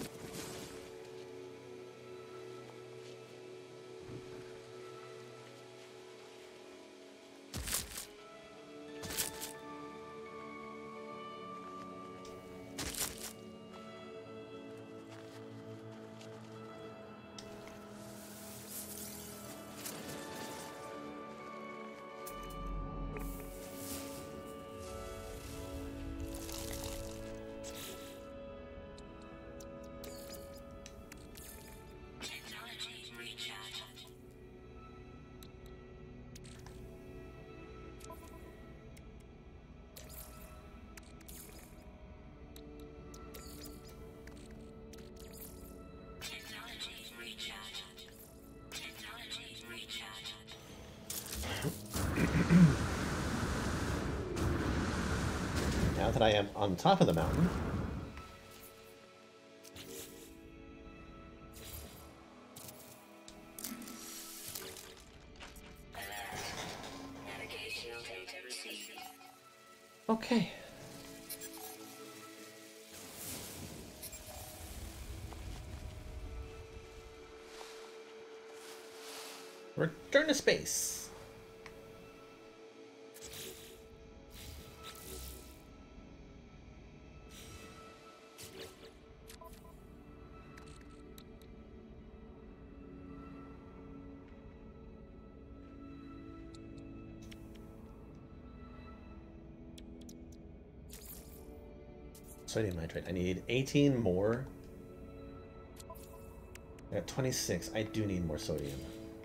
now that I am on top of the mountain, Navigational data received. okay. Return to space. Sodium nitrate. I need 18 more. I got 26. I do need more sodium.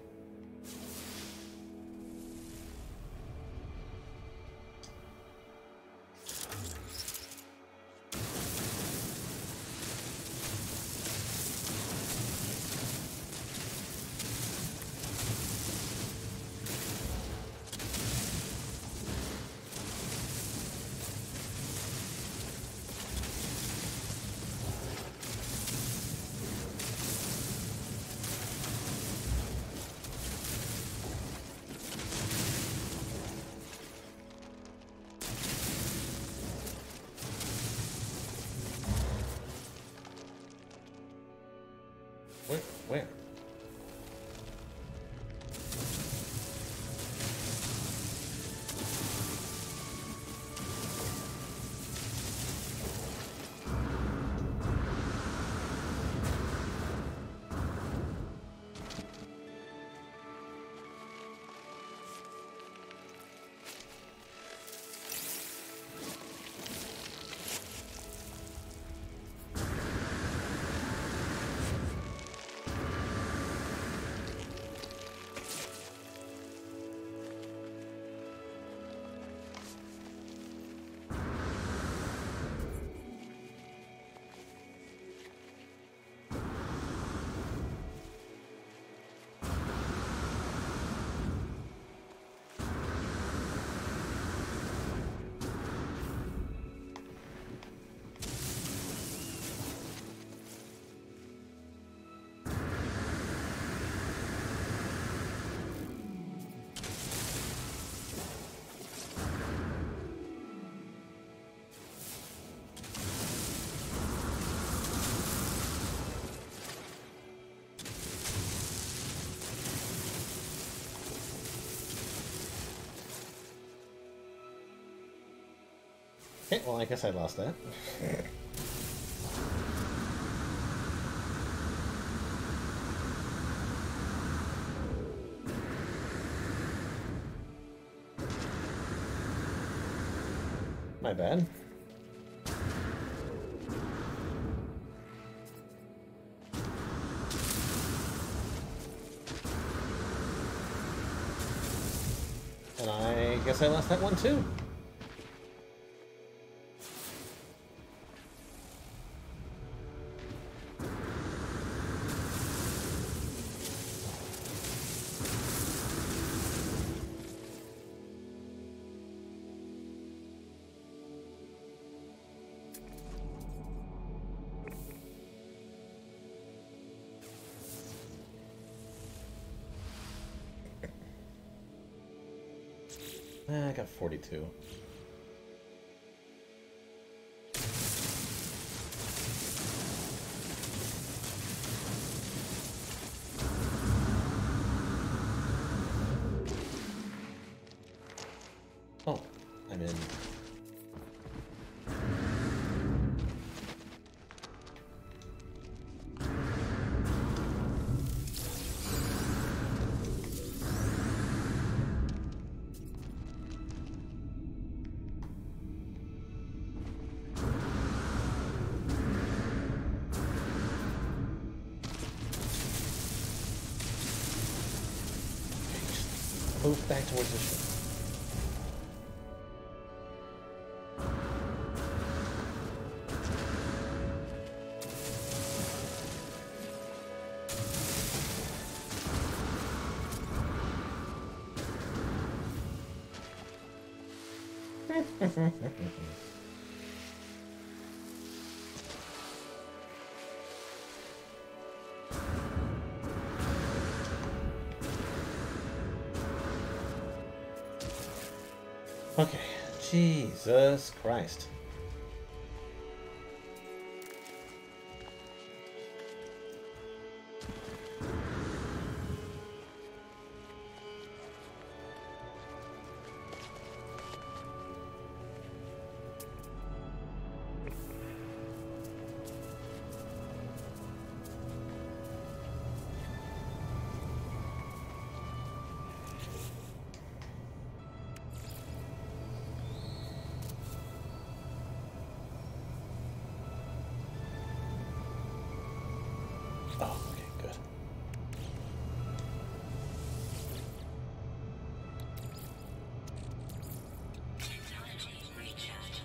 Where? Okay, well, I guess I lost that. My bad. And I guess I lost that one too. I got 42. Oh, I'm in. Move back towards the ship. Jesus Christ. Oh, okay, good. Technology recharge.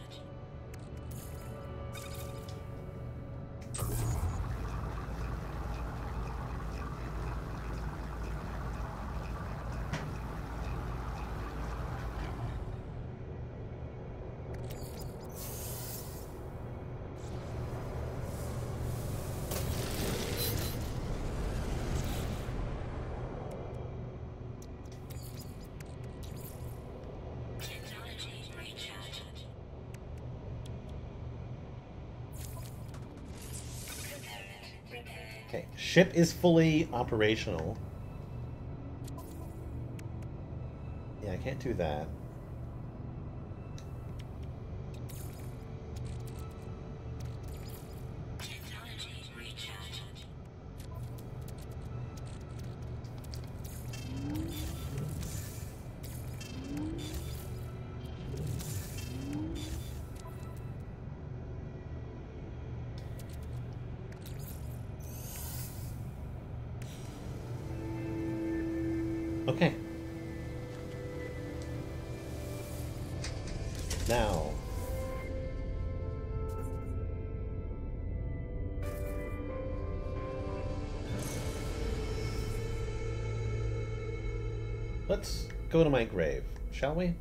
Technology recharge. Okay, ship is fully operational. Yeah, I can't do that. Technology recharge. Okay. Now. Let's go to my grave, shall we?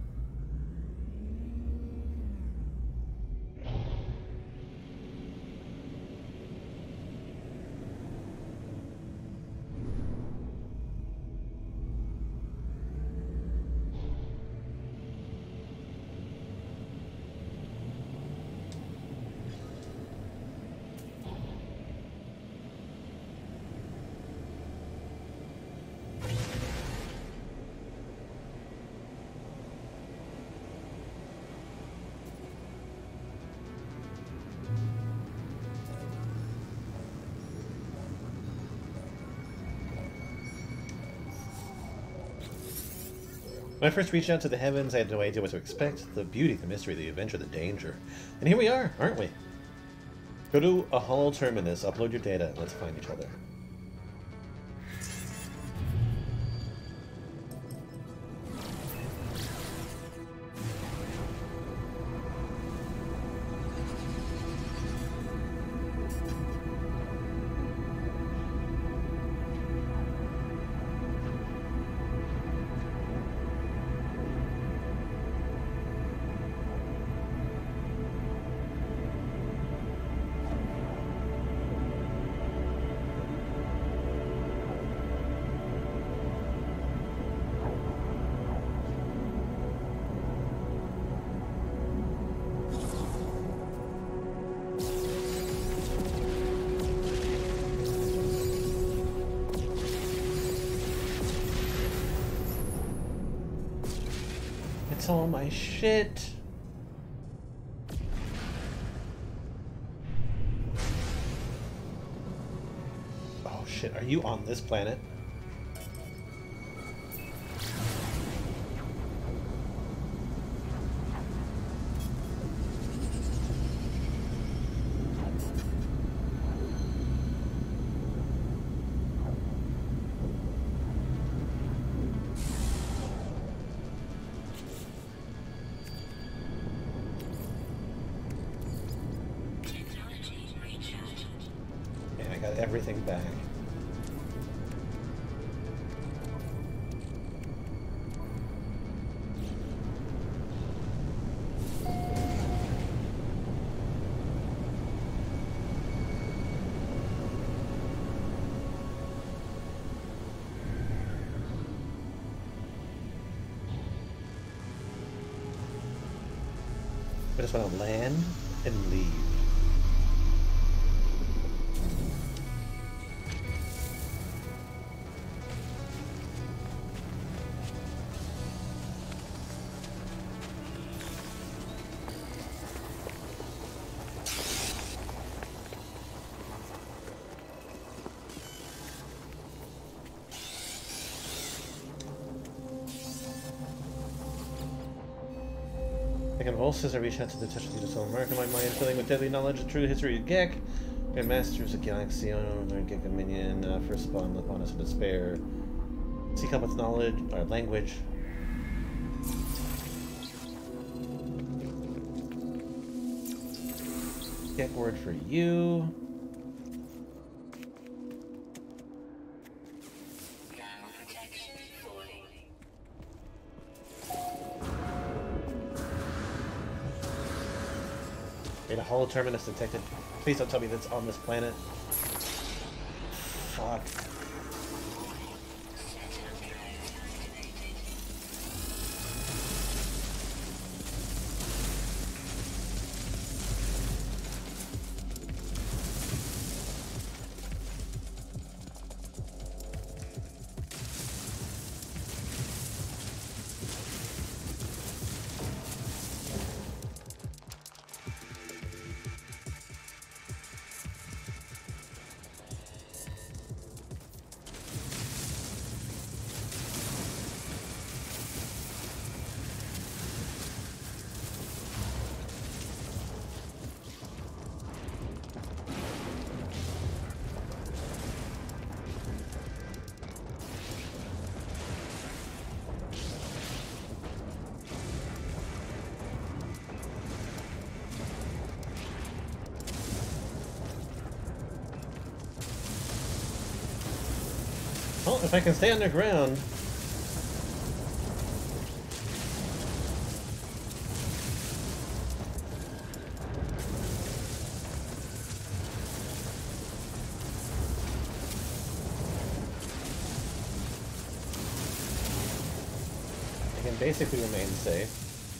When I first reached out to the heavens, I had no idea what to expect. The beauty, the mystery, the adventure, the danger. And here we are, aren't we? Go to a hollow terminus, upload your data, and let's find each other. It's all my shit. Oh shit, are you on this planet? Technology recharge. And I got everything back. I just want to land and leave. I can pulse as I reach out to the touch of the soul mark in my mind, filling with deadly knowledge of the true history of Gek. Grand Masters of Galaxy, learn Gek Dominion, first spawn upon us in despair. Seek out with knowledge, or language. Gek word for you. Protection falling. Wait, a hollow terminus detected. Please don't tell me that's on this planet. Fuck. Well, if I can stay underground. I can basically remain safe.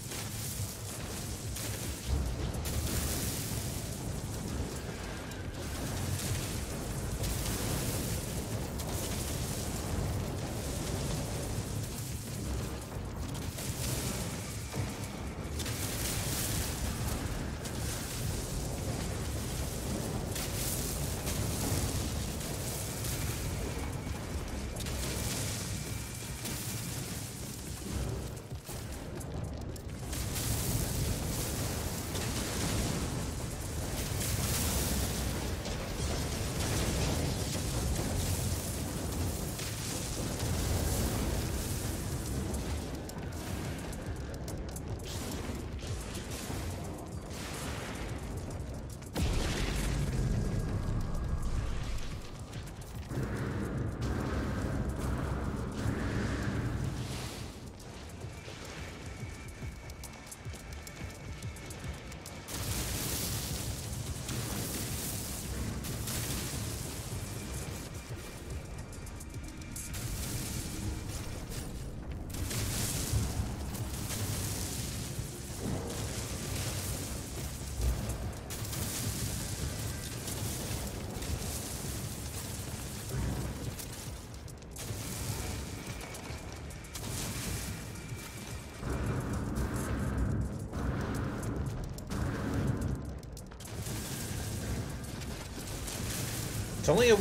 It's only a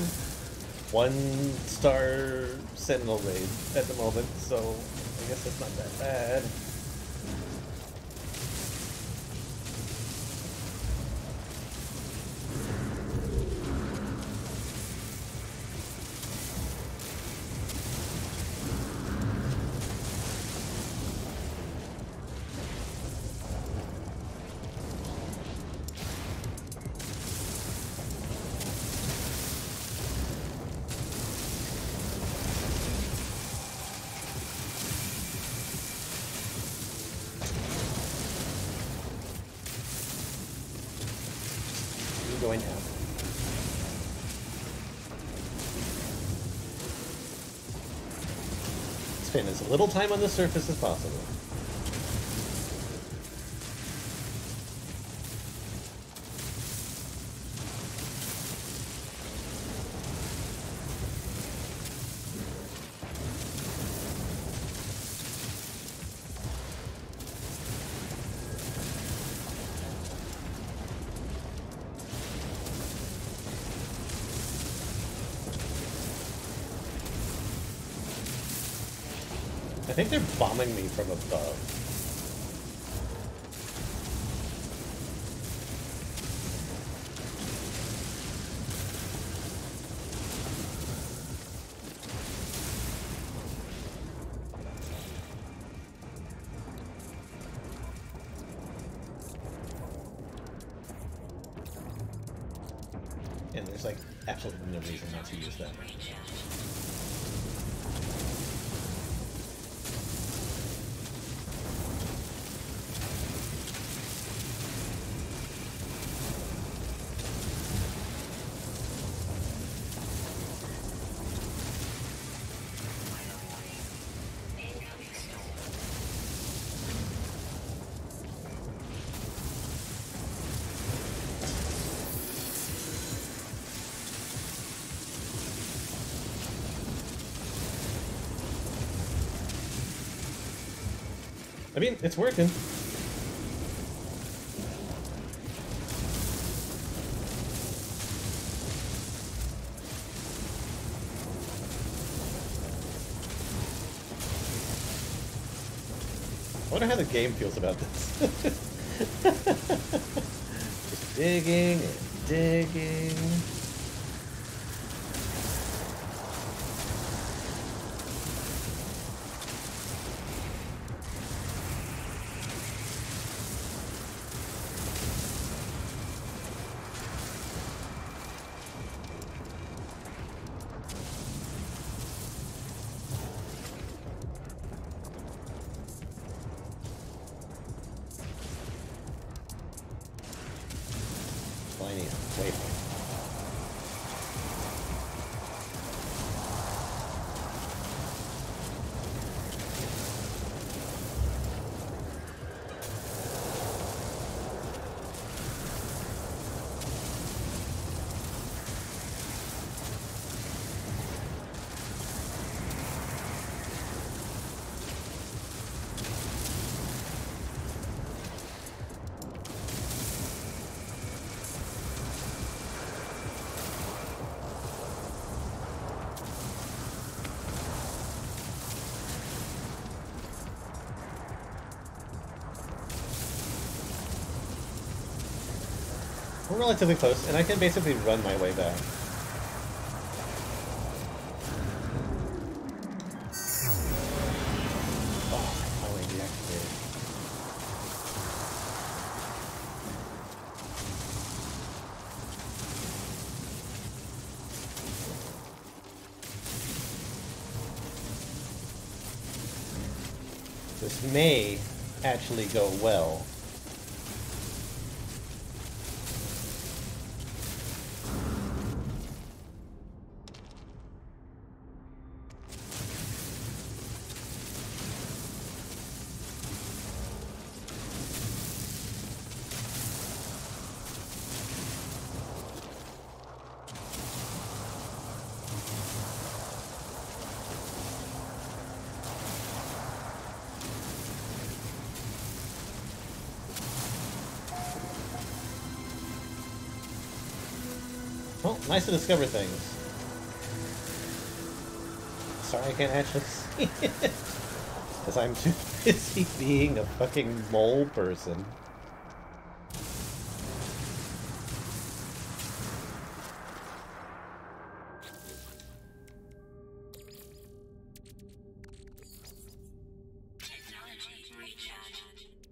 1-star Sentinel raid at the moment, so I guess it's not that bad. Going out. Spend as little time on the surface as possible. I think they're bombing me from above. And there's like absolutely no reason not to use that. I mean, it's working. I wonder how the game feels about this. Just digging and digging. Waypoint. We're relatively close, and I can basically run my way back. Oh, finally deactivated. This may actually go well. Well, nice to discover things. Sorry I can't actually see it. Because I'm too busy being a fucking mole person. Technology recharge.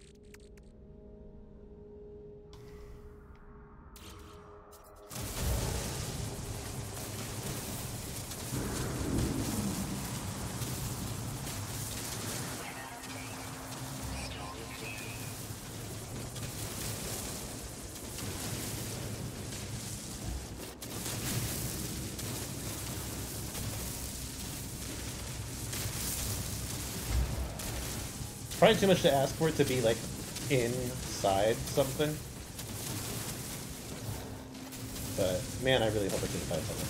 Probably too much to ask for it to be, like, inside something. But, man, I really hope I can find something.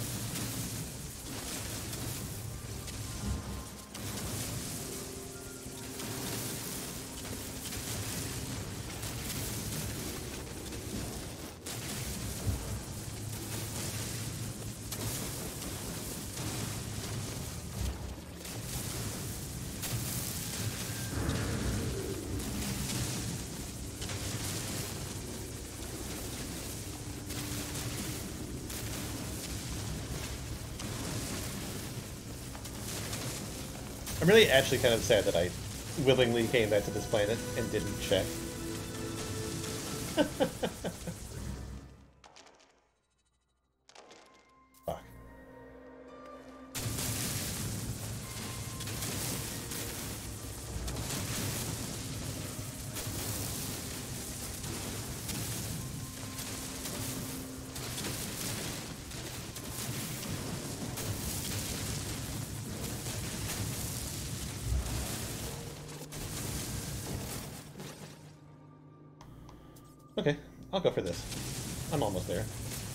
I'm really actually kind of sad that I willingly came back to this planet and didn't check. Fuck. Okay, I'll go for this. I'm almost there.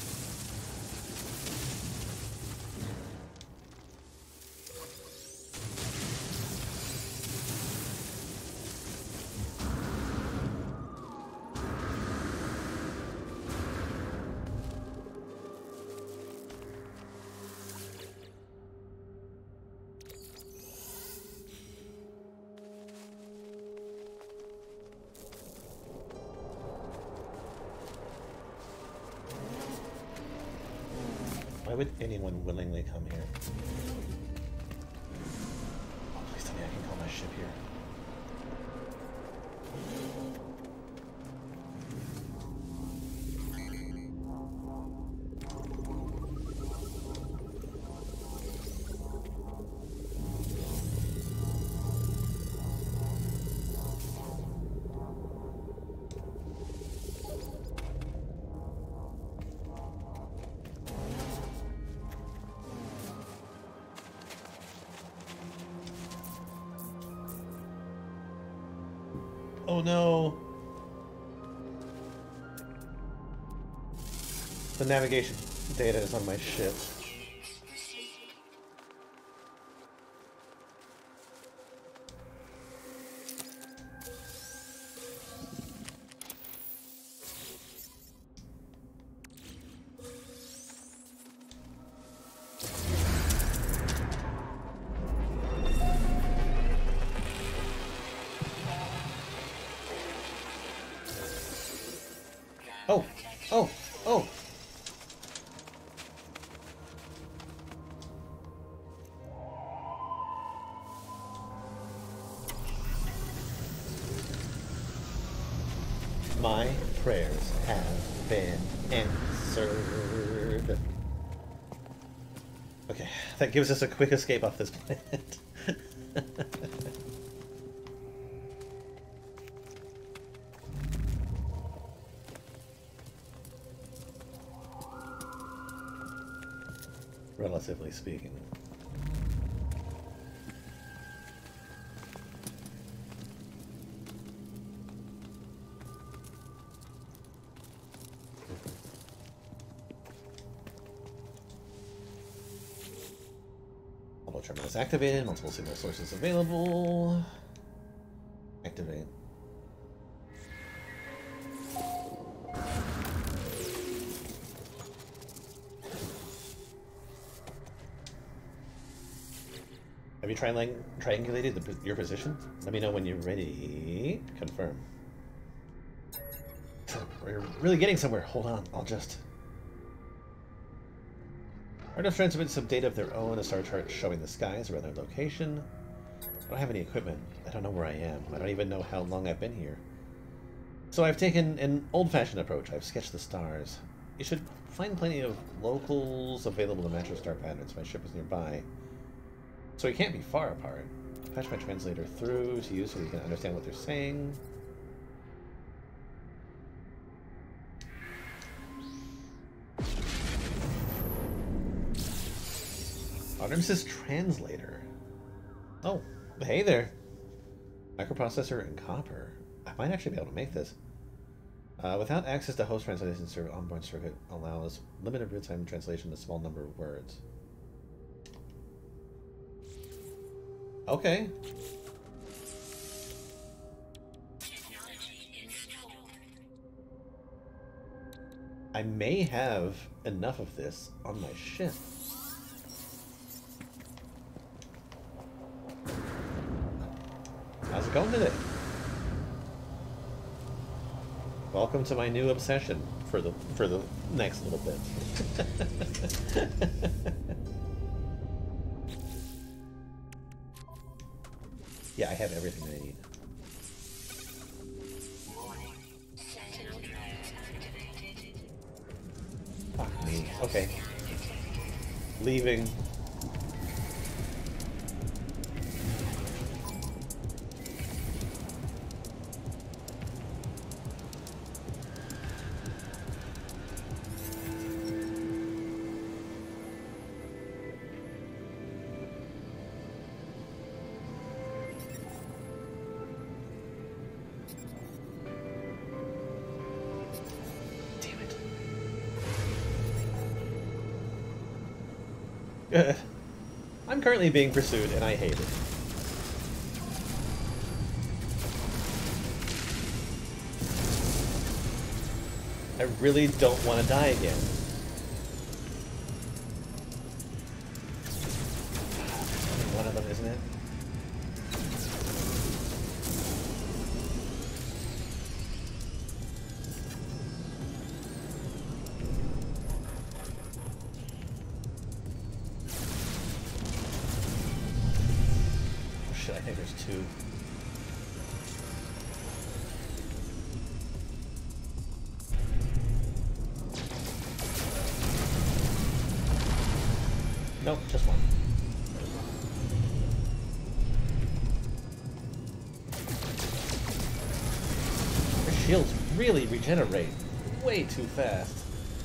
Why would anyone willingly come here? Oh, please tell me I can call my ship here. Oh no! The navigation data is on my ship. Oh! Oh! Oh! My prayers have been answered. Okay, that gives us a quick escape off this planet. Relatively speaking. Hollow terminal activated, multiple signal sources available. Activate. Have you triangulated your position? Let me know when you're ready. Confirm. We're really getting somewhere. Hold on, I'll just... Ardos transmits some data of their own, a star chart showing the skies around their location. I don't have any equipment. I don't know where I am. I don't even know how long I've been here. So I've taken an old-fashioned approach. I've sketched the stars. You should find plenty of locals available to match your star patterns. My ship is nearby. So we can't be far apart. Patch my translator through to you so we can understand what they're saying. Artemis's translator. Oh, hey there. Microprocessor and copper. I might actually be able to make this. Without access to host translation server, onboard circuit allows limited real-time translation to a small number of words. Okay. I may have enough of this on my ship. How's it going today? Welcome to my new obsession for the next little bit. Yeah, I have everything I need. Warning. Sentinel drones activated. Fuck me. Okay. Leaving. I'm currently being pursued, and I hate it. I really don't want to die again. One of them, isn't it? Shit, I think there's two. Nope, just one. Their shields really regenerate way too fast.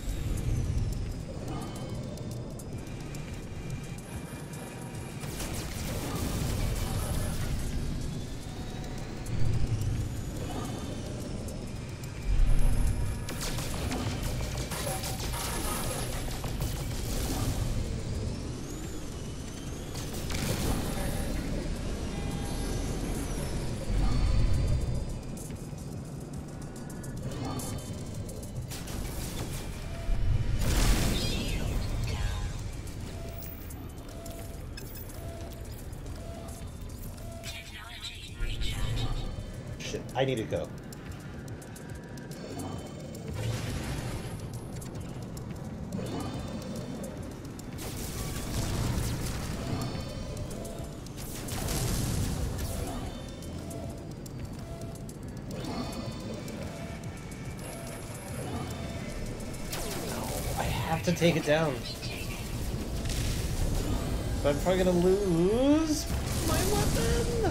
Shit, I need to go. I have to take it down. But I'm probably gonna lose my weapon.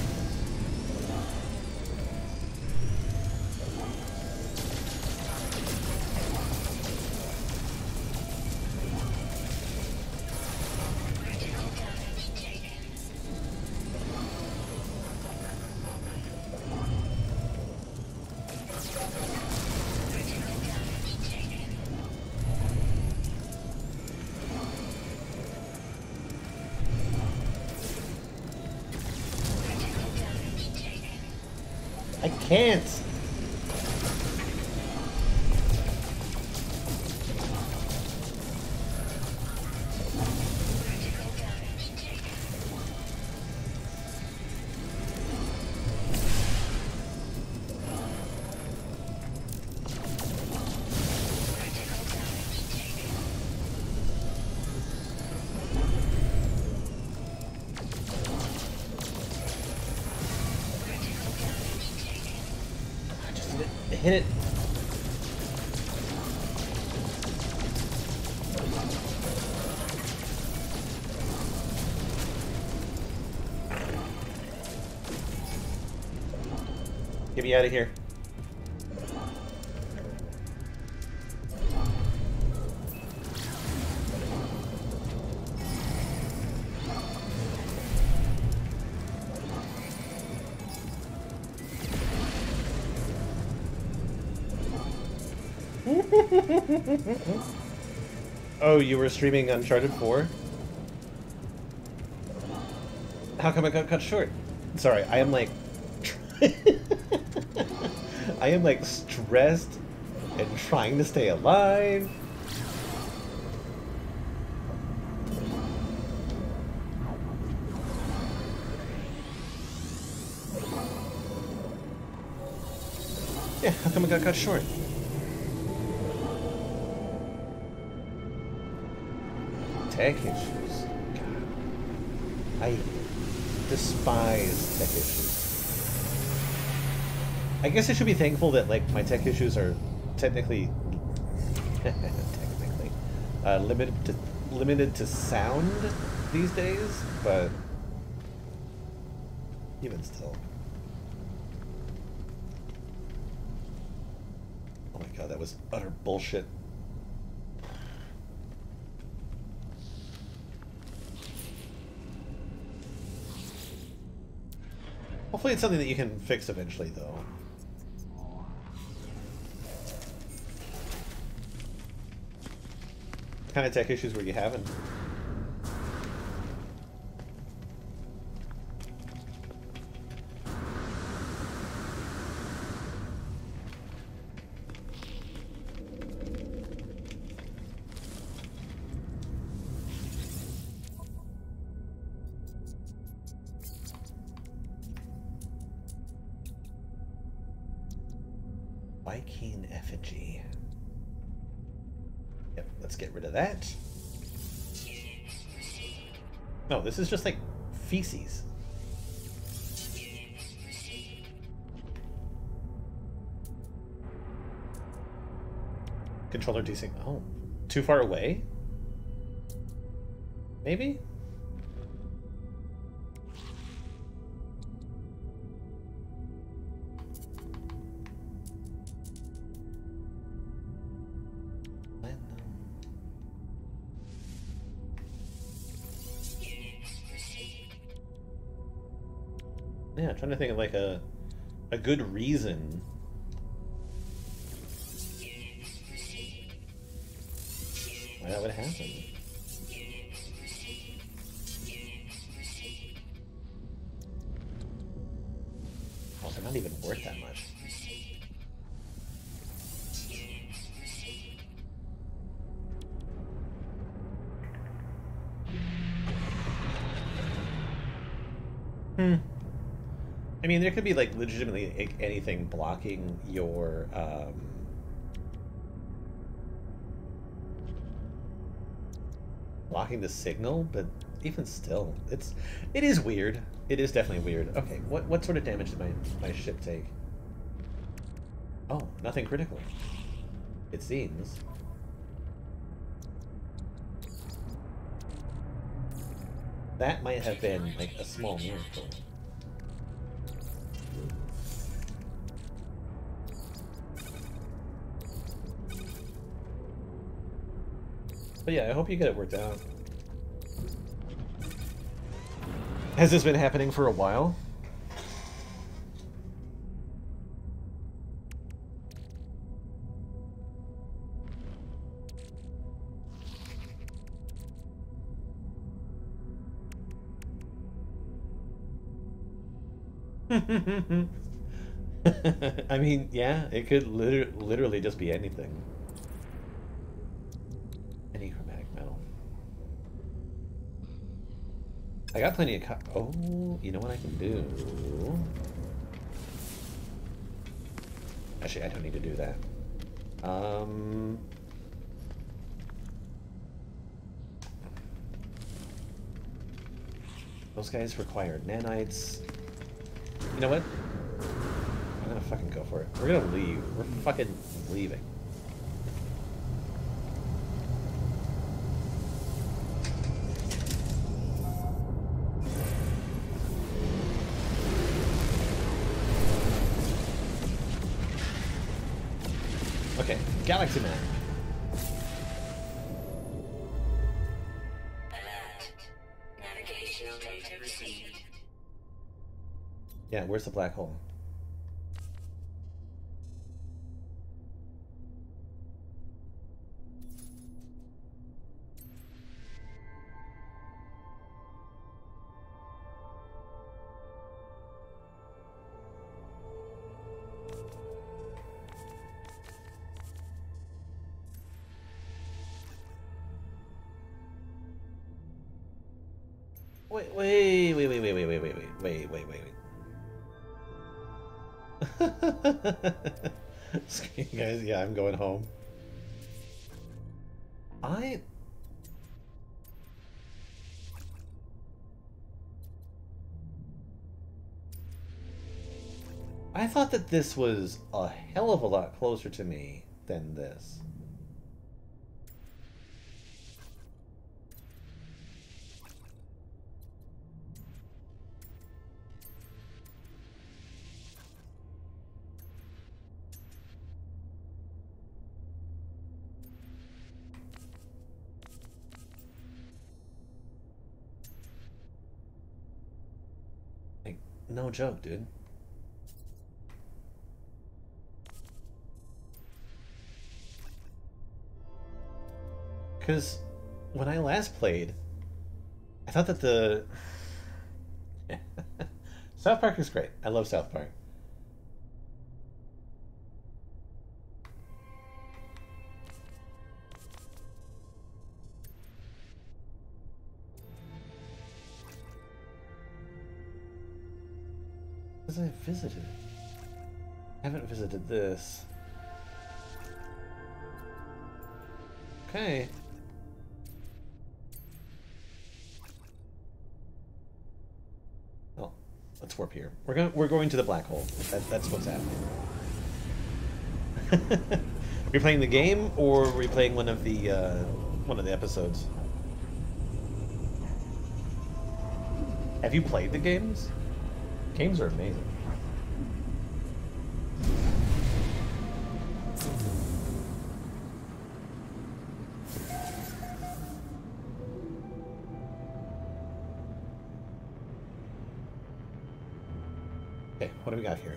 I can't! Hit it. Get me out of here. Oh, you were streaming Uncharted 4? How come it got cut short? Sorry, I am like... I am like stressed and trying to stay alive. Yeah, how come it got cut short? Tech issues. God. I despise tech issues. I guess I should be thankful that like my tech issues are technically limited to sound these days, but even still. Oh my god, that was utter bullshit. Hopefully it's something that you can fix eventually, though. What kind of tech issues were you having? Viking effigy. Yep, let's get rid of that. No, this is just like feces. Controller desync. Oh, too far away? Maybe? Yeah, trying to think of like a good reason. Why that would happen. Oh, they're not even worth that much. I mean, there could be like legitimately anything blocking your blocking the signal, but even still, it is weird. It is definitely weird. Okay, what sort of damage did my ship take? Oh, nothing critical. It seems. That might have been like a small miracle. But yeah, I hope you get it worked out. Has this been happening for a while? I mean, yeah, it could literally just be anything. Any chromatic metal. I got plenty of oh, you know what I can do? Actually, I don't need to do that. Those guys require nanites. You know what? I'm gonna fucking go for it. We're gonna leave. We're fucking leaving. Okay, Galaxy Map. Alert. Navigational data received. Yeah, where's the black hole? Wait. Guys, yeah, I'm going home. I thought that this was a hell of a lot closer to me than this. Like, no joke, dude. Because when I last played, I thought that the South Park is great. I love South Park. Because I visited. I haven't visited this. Okay. Well, let's warp here. We're going to the black hole. That's what's happening. Are you playing the game, or are we playing one of the episodes? Have you played the games? Games are amazing. Okay, what do we got here?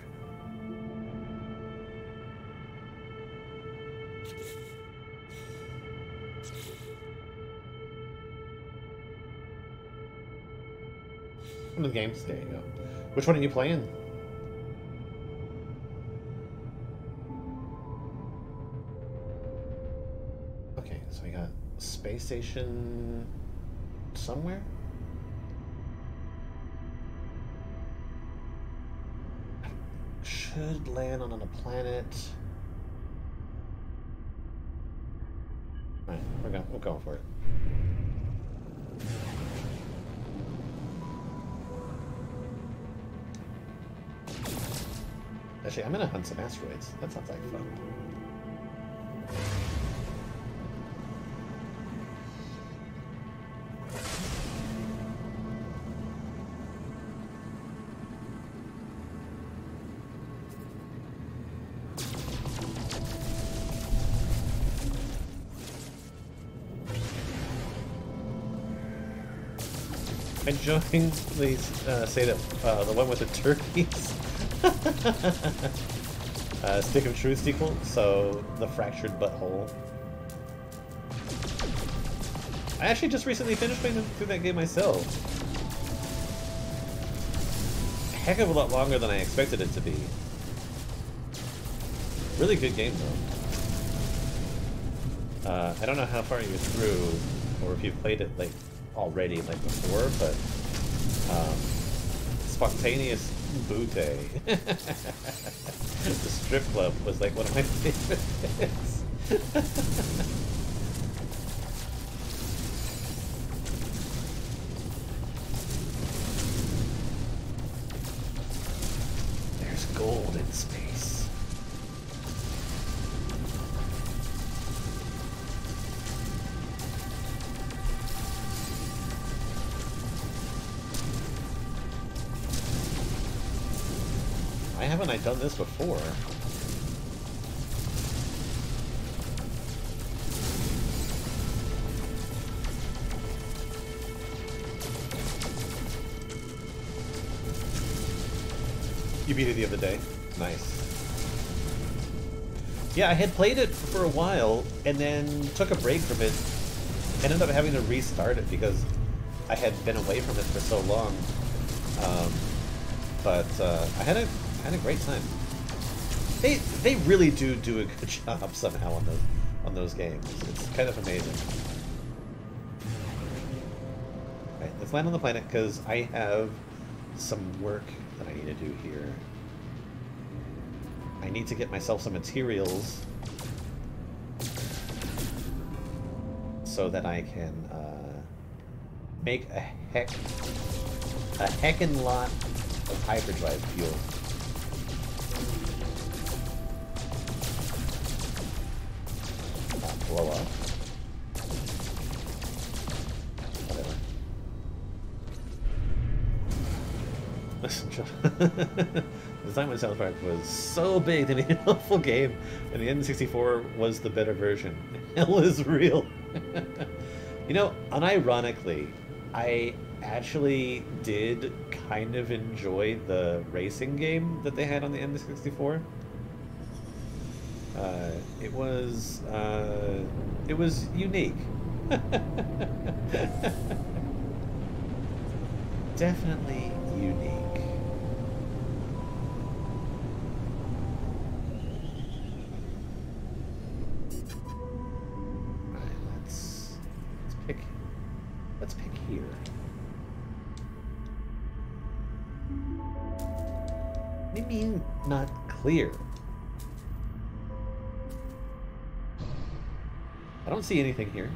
One of the games. There you go. Which one are you playing? Okay, so we got space station somewhere. Should land on a planet. All right, we're going for it. Actually, I'm gonna hunt some asteroids. That sounds like fun. I jokingly say that the one with the turkeys. Stick of Truth sequel, so the Fractured Butthole. I actually just recently finished playing through that game myself. A heck of a lot longer than I expected it to be. Really good game though. I don't know how far you're through, or if you've played it like already like before, but Spontaneous Butte. The strip club was like one of my favorite bits. There's gold in space. Why haven't I done this before? You beat it the other day. Nice. Yeah, I had played it for a while and then took a break from it. Ended up having to restart it because I had been away from it for so long. But I had a great time. They really do a good job somehow on those games. It's kind of amazing. Alright, let's land on the planet because I have some work that I need to do here. I need to get myself some materials so that I can make a heckin' lot of hyperdrive fuel. blow up. Whatever. Listen, the design of South Park was so big they made an awful game, and the N64 was the better version. Hell is real. You know, unironically, I actually did kind of enjoy the racing game that they had on the N64. It was unique. Definitely unique. Alright, let's pick here. Maybe not clear. I don't see anything here.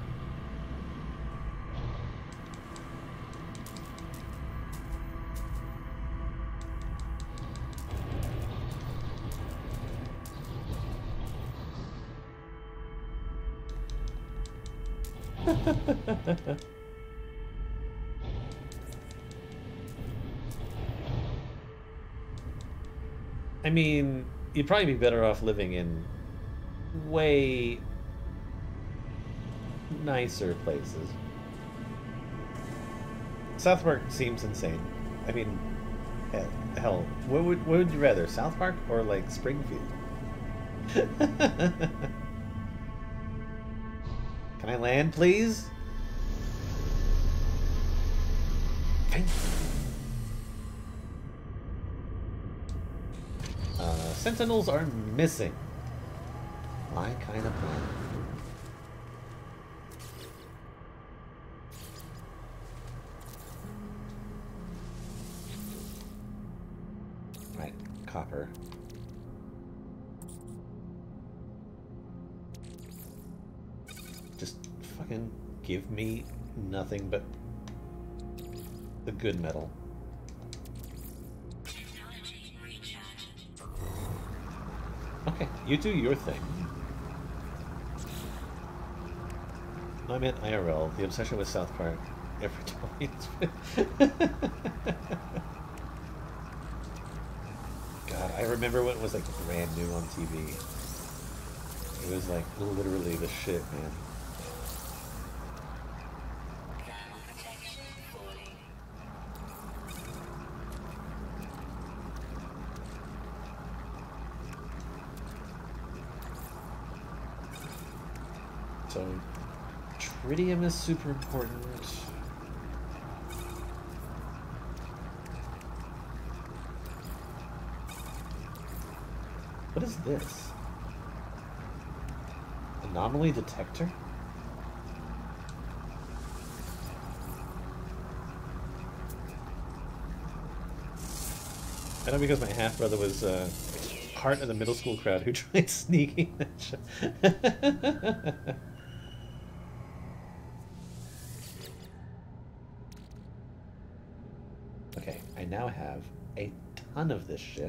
I mean, you'd probably be better off living in way nicer places. South Park seems insane. I mean, hell, what would you rather, South Park or like Springfield? Can I land, please? Thank you. Sentinels are missing. My kind of plan. Right, copper. Just fucking give me nothing but the good metal. Okay, you do your thing. I meant IRL, the obsession with South Park. Every time. God, I remember when it was like brand new on TV. It was like literally the shit, man. So, tritium is super important. What is this? Anomaly detector? I know because my half-brother was part of the middle school crowd who tried sneaking that shit. Okay, I now have a ton of this shit.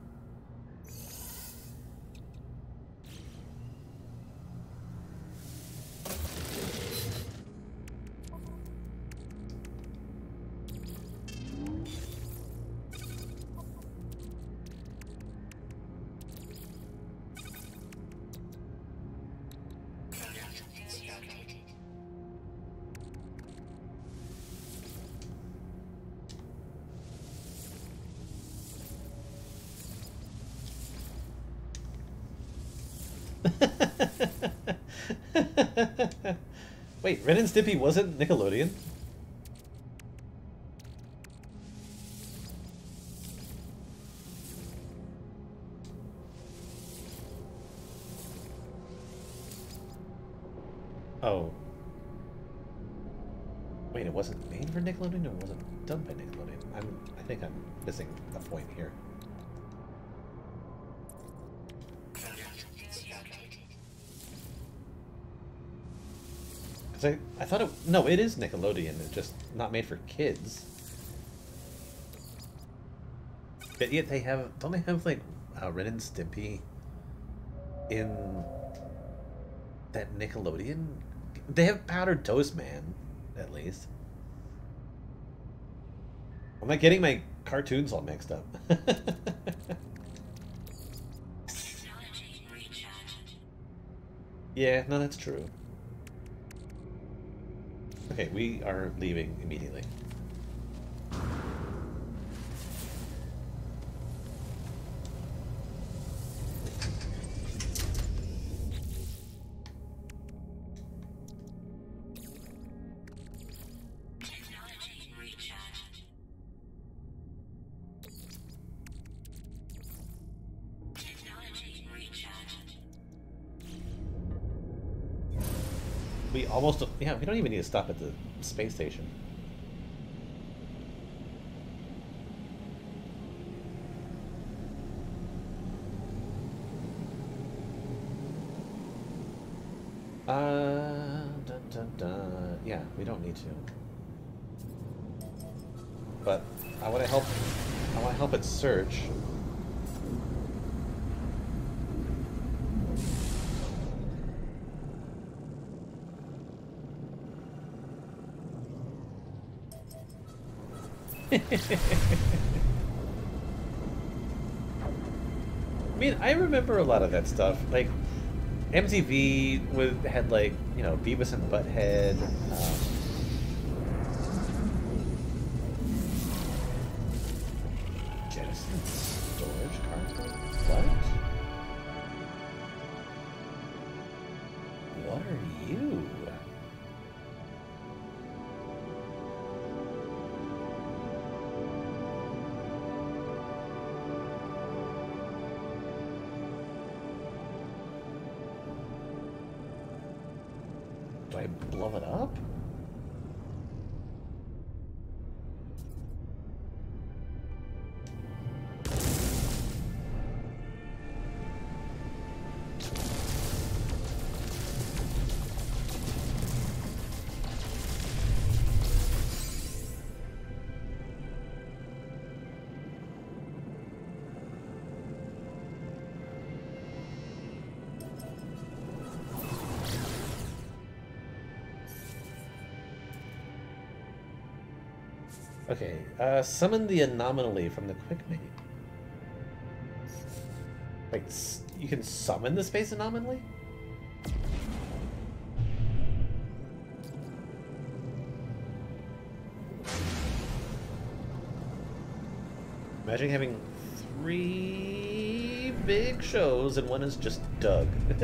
Wait, Ren and Stimpy wasn't Nickelodeon? Oh. Wait, it wasn't made for Nickelodeon or it wasn't done by Nickelodeon? I think I'm missing a point here. I thought it... No, it is Nickelodeon. It's just not made for kids. But yet they have... Don't they have, like, Ren and Stimpy in that Nickelodeon. They have Powdered Toast Man, at least. I'm not getting my cartoons all mixed up. Yeah, no, that's true. Okay, we are leaving immediately. We almost, yeah, we don't even need to stop at the space station. Dun, dun, dun. Yeah, we don't need to. But I want to help it search. I mean, I remember a lot of that stuff. Like, MTV had, like, you know, Beavis and Butthead. Jettison storage cargo? What are you? Do I blow it up? Okay, summon the anomaly from the quick menu. Wait, you can summon the space anomaly? Imagine having 3 big shows and one is just Doug.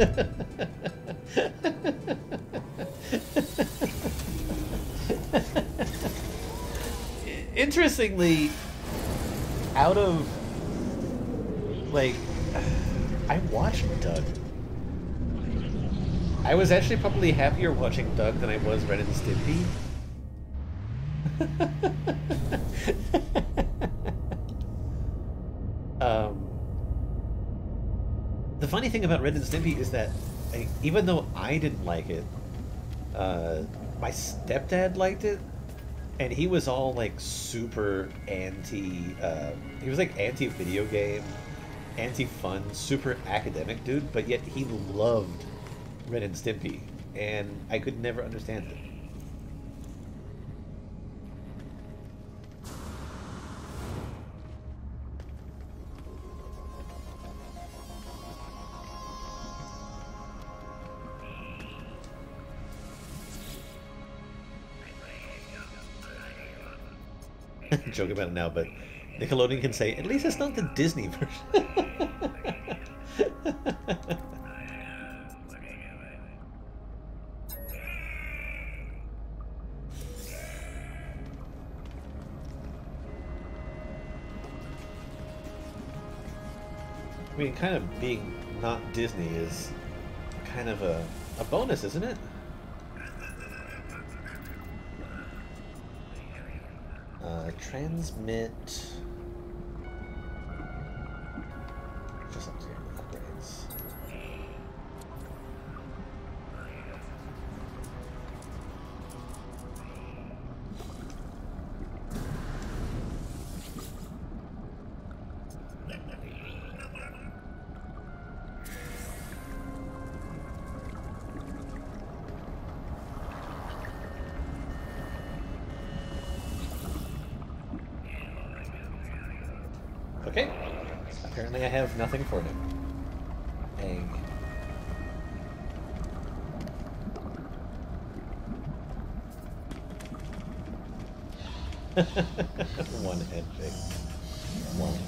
Interestingly, out of, like, I watched Doug. I was actually probably happier watching Doug than I was Ren and Stimpy. The funny thing about Ren and Stimpy is that, even though I didn't like it, my stepdad liked it. And he was all, like, super anti, he was, like, anti-video game, anti-fun, super academic dude, but yet he loved Ren and Stimpy, and I could never understand it. Joke about it now, but Nickelodeon can say, at least it's not the Disney version. I mean, kind of being not Disney is kind of a bonus, isn't it? Transmit. Just upgrades. Okay. Apparently I have nothing for him. Egg. One head shake. One.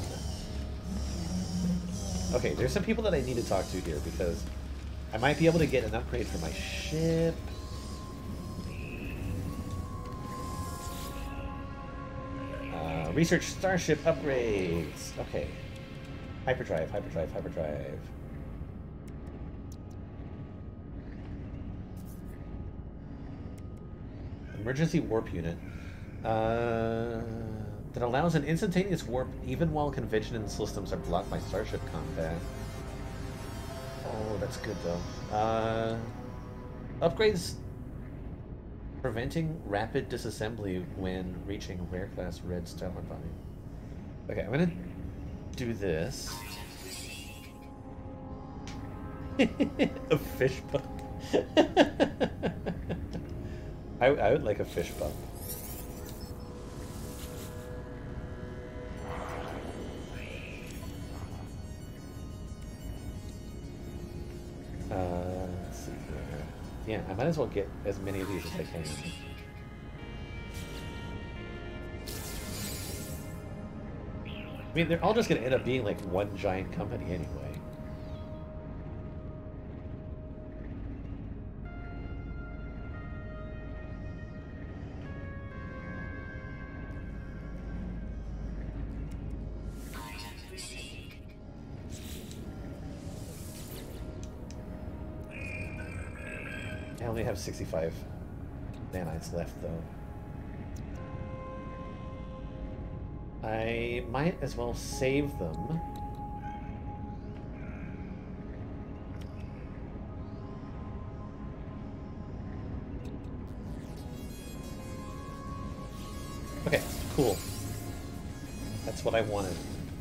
Okay, there's some people that I need to talk to here because I might be able to get an upgrade for my ship. Research starship upgrades. Okay. Hyperdrive, hyperdrive, hyperdrive. Emergency warp unit. That allows an instantaneous warp even while convention systems are blocked by starship combat. Oh, that's good though. Upgrades preventing rapid disassembly when reaching rare class red stellar body. Okay, I'm gonna do this. A fish bump. I would like a fish bump. Let's see here. Yeah, I might as well get as many of these as I can. I mean, they're all just going to end up being like one giant company anyway. I only have 65 nanites left, though. I might as well save them. Okay, cool. That's what I wanted.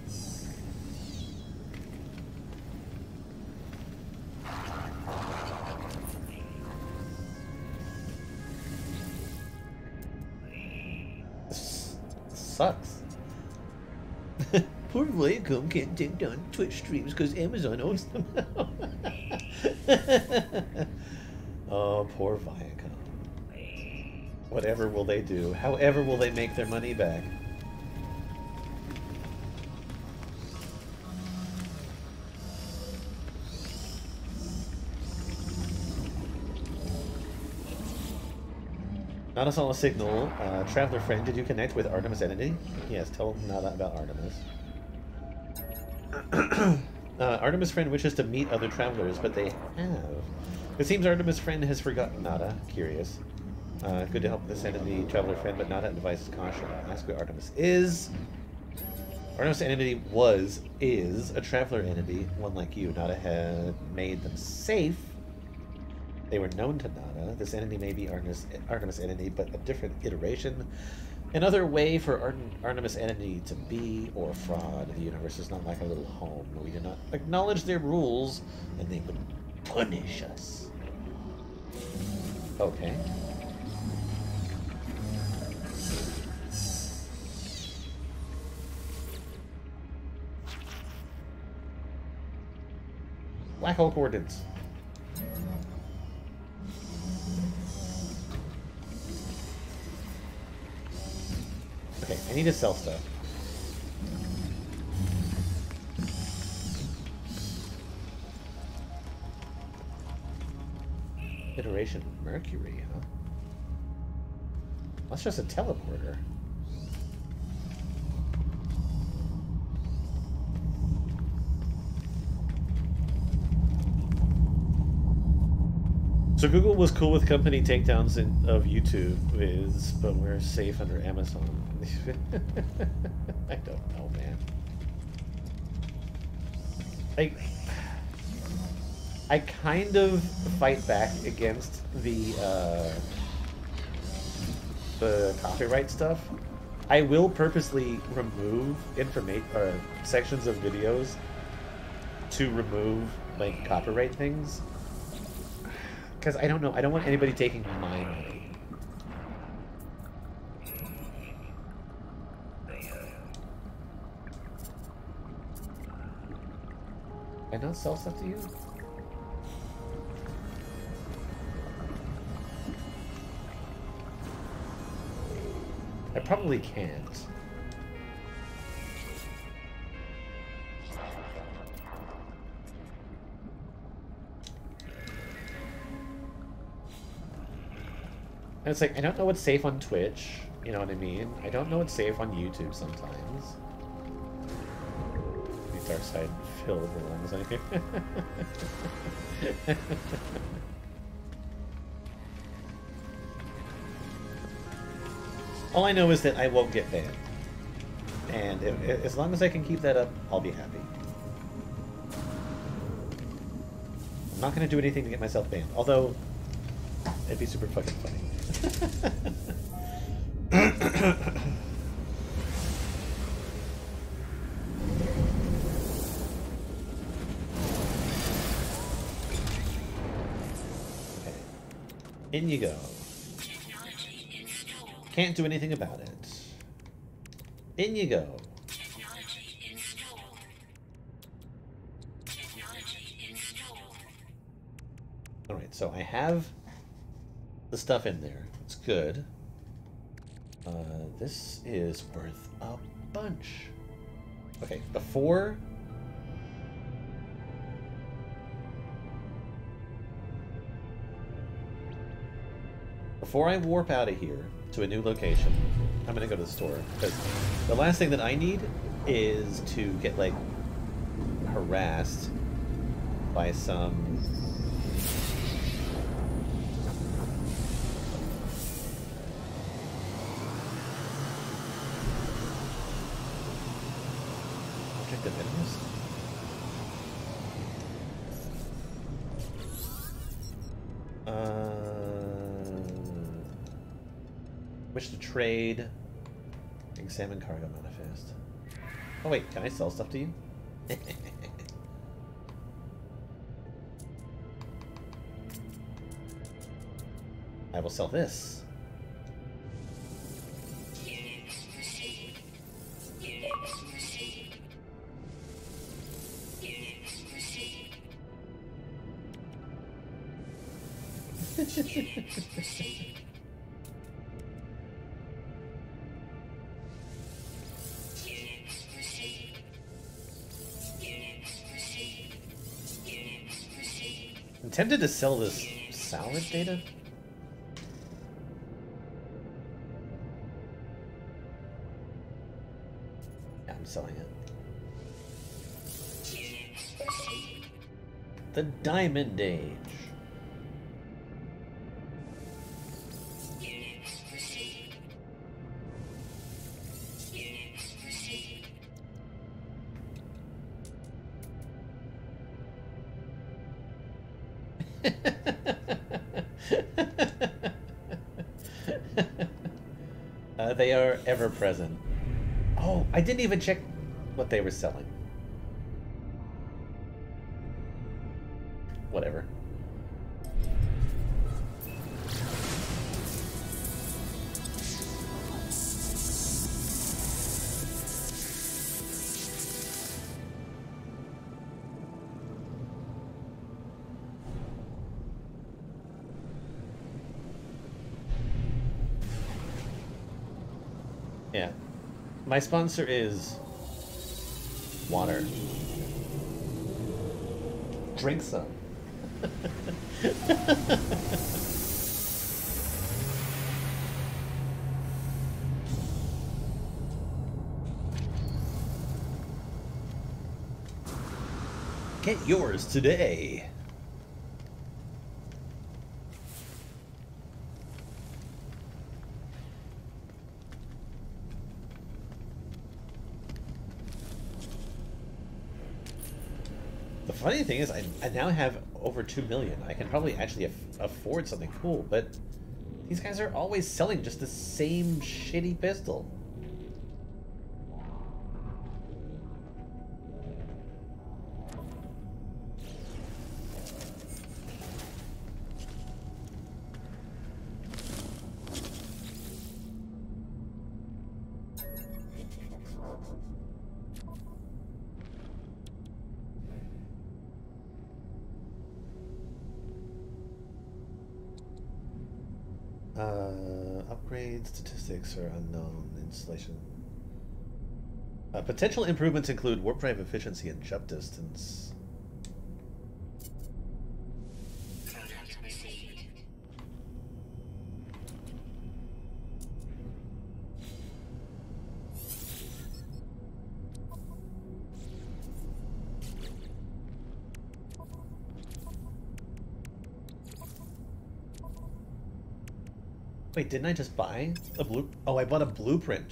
Sucks. Poor Viacom can't take down Twitch streams because Amazon owns them now. Oh, poor Viacom. Whatever will they do? However will they make their money back? Not us on a signal. Traveler friend, did you connect with Artemis Entity? Yes, tell Nada about Artemis. Artemis friend wishes to meet other travelers, but they have. It seems Artemis friend has forgotten Nada. Curious. Good to help this entity, traveler friend, but Nada advises caution. Ask what Artemis is. Artemis Entity is a traveler entity, one like you. Nada had made them safe. They were known to Nada. This entity may be Artemis Entity, but a different iteration. Another way for Artemis Entity to be or fraud. The universe is not like a little home. We do not acknowledge their rules, and they would punish us. Okay. Black hole coordinates. Okay, I need to sell stuff. Iteration Mercury, huh? That's just a teleporter. So Google was cool with company takedowns of YouTube, but we're safe under Amazon. I don't know, man. I kind of fight back against the copyright stuff. I will purposely remove sections of videos to remove like copyright things. Because I don't know, I don't want anybody taking my money. sell stuff to you? I probably can't. And it's like, I don't know what's safe on Twitch, you know what I mean? I don't know what's safe on YouTube sometimes. The dark side filled the lungs on here. All I know is that I won't get banned. And as long as I can keep that up, I'll be happy. I'm not going to do anything to get myself banned, although it'd be super fucking funny. Okay. In you go. Can't do anything about it. In you go. Alright, so I have the stuff in there. It's good. This is worth a bunch. Okay, before I warp out of here to a new location, I'm gonna go to the store, because the last thing that I need is to get, like, harassed by some... object of interest? Wish to trade. Examine cargo manifest. Oh wait, can I sell stuff to you? I will sell this. I'm tempted to sell this salad data. Yeah, I'm selling it. The Diamond Age. They are ever present. Oh, I didn't even check what they were selling. Whatever. Yeah. My sponsor is water. Drink some. Get yours today. The funny thing is, I now have over 2 million. I can probably actually afford something cool, but these guys are always selling just the same shitty pistol. Upgrade statistics are unknown. Installation. Potential improvements include warp drive efficiency and jump distance. Product received. Wait, didn't I just buy a blue? Oh, I bought a blueprint.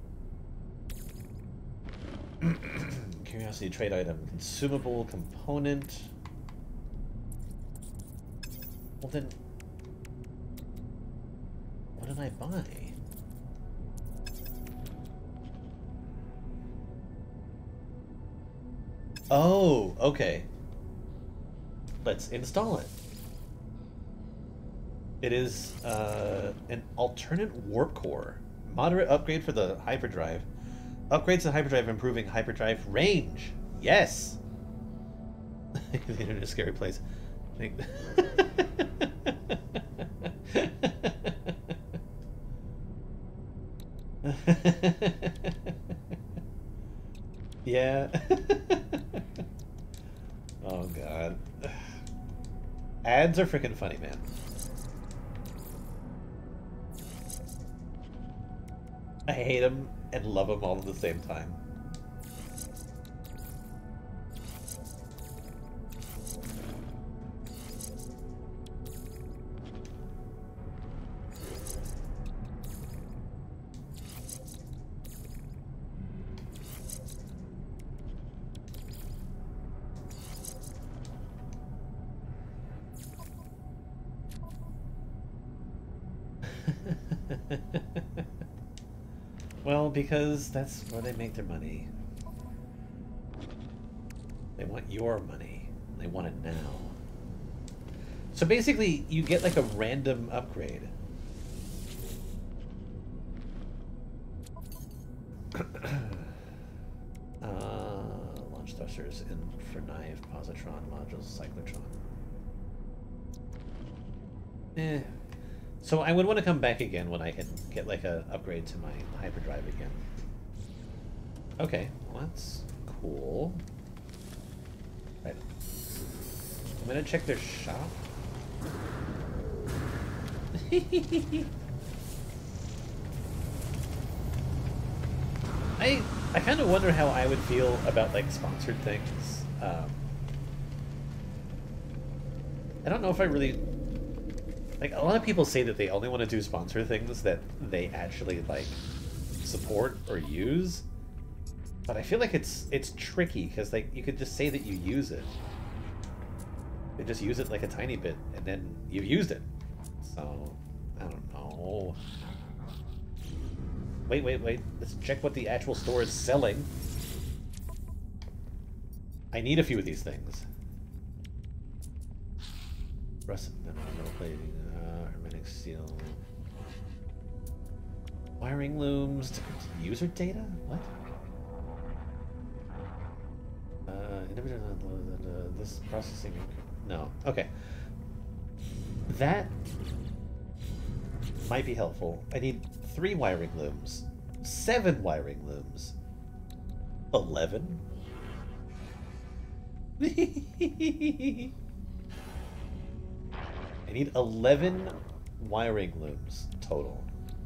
Curiosity trade item, consumable component. Well then, what did I buy? Oh, okay. Let's install it. It is an alternate warp core. Moderate upgrade for the hyperdrive. Upgrades to hyperdrive improving hyperdrive range. Yes! The internet is a scary place. Yeah. Oh god. Ads are freaking funny, man. I hate them and love them all at the same time. Well, because that's where they make their money. They want your money. They want it now. So basically, you get like a random upgrade. Launch thrusters, Infernive, positron, modules, cyclotron. So I would want to come back again when I can get like a upgrade to my hyperdrive again. Okay, well, that's cool. Right. I'm gonna check their shop. I kind of wonder how I would feel about like sponsored things. I don't know if I really like. A lot of people say that they only want to do sponsor things that they actually like support or use, but I feel like it's tricky because like you could just say that you use it. You just use it like a tiny bit, and then you've used it. So I don't know. Wait. Let's check what the actual store is selling. I need a few of these things. Rusted metal plating, hermetic steel. Wiring looms to user data? What? This processing. No. Okay. That might be helpful. I need 3 wiring looms, 7 wiring looms, 11. I need 11 wiring looms total.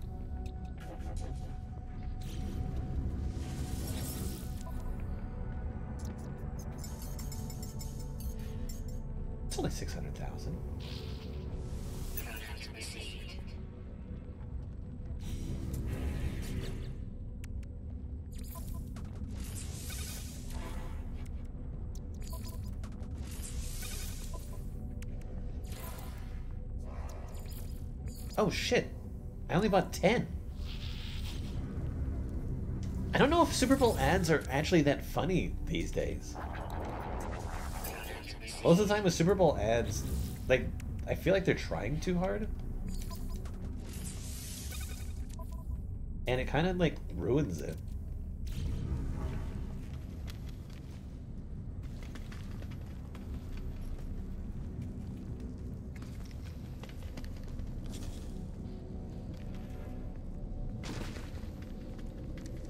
It's only 600,000. Product received. Oh shit! I only bought 10. I don't know if Super Bowl ads are actually that funny these days. Most of the time with Super Bowl ads, like, I feel like they're trying too hard. And it kind of, like, ruins it.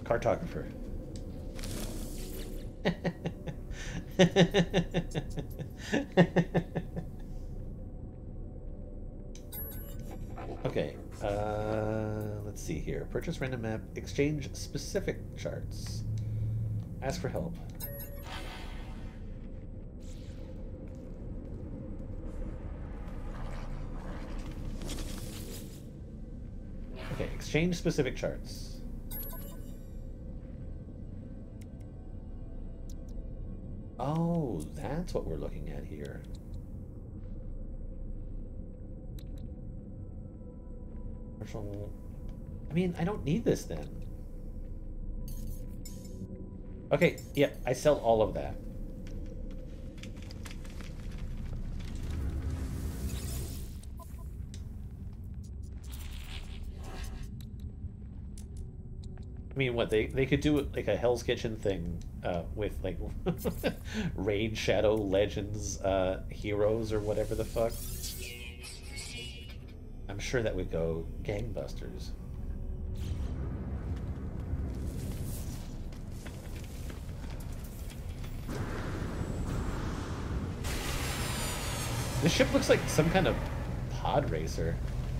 Cartographer. Okay, let's see here. Purchase random map, exchange specific charts. Ask for help. Okay, exchange specific charts. Oh, that's what we're looking at here. I mean, I don't need this then. Okay, yeah, I sell all of that. I mean, what, they could do like a Hell's Kitchen thing with like Raid Shadow Legends heroes or whatever the fuck. I'm sure that would go gangbusters. This ship looks like some kind of pod racer.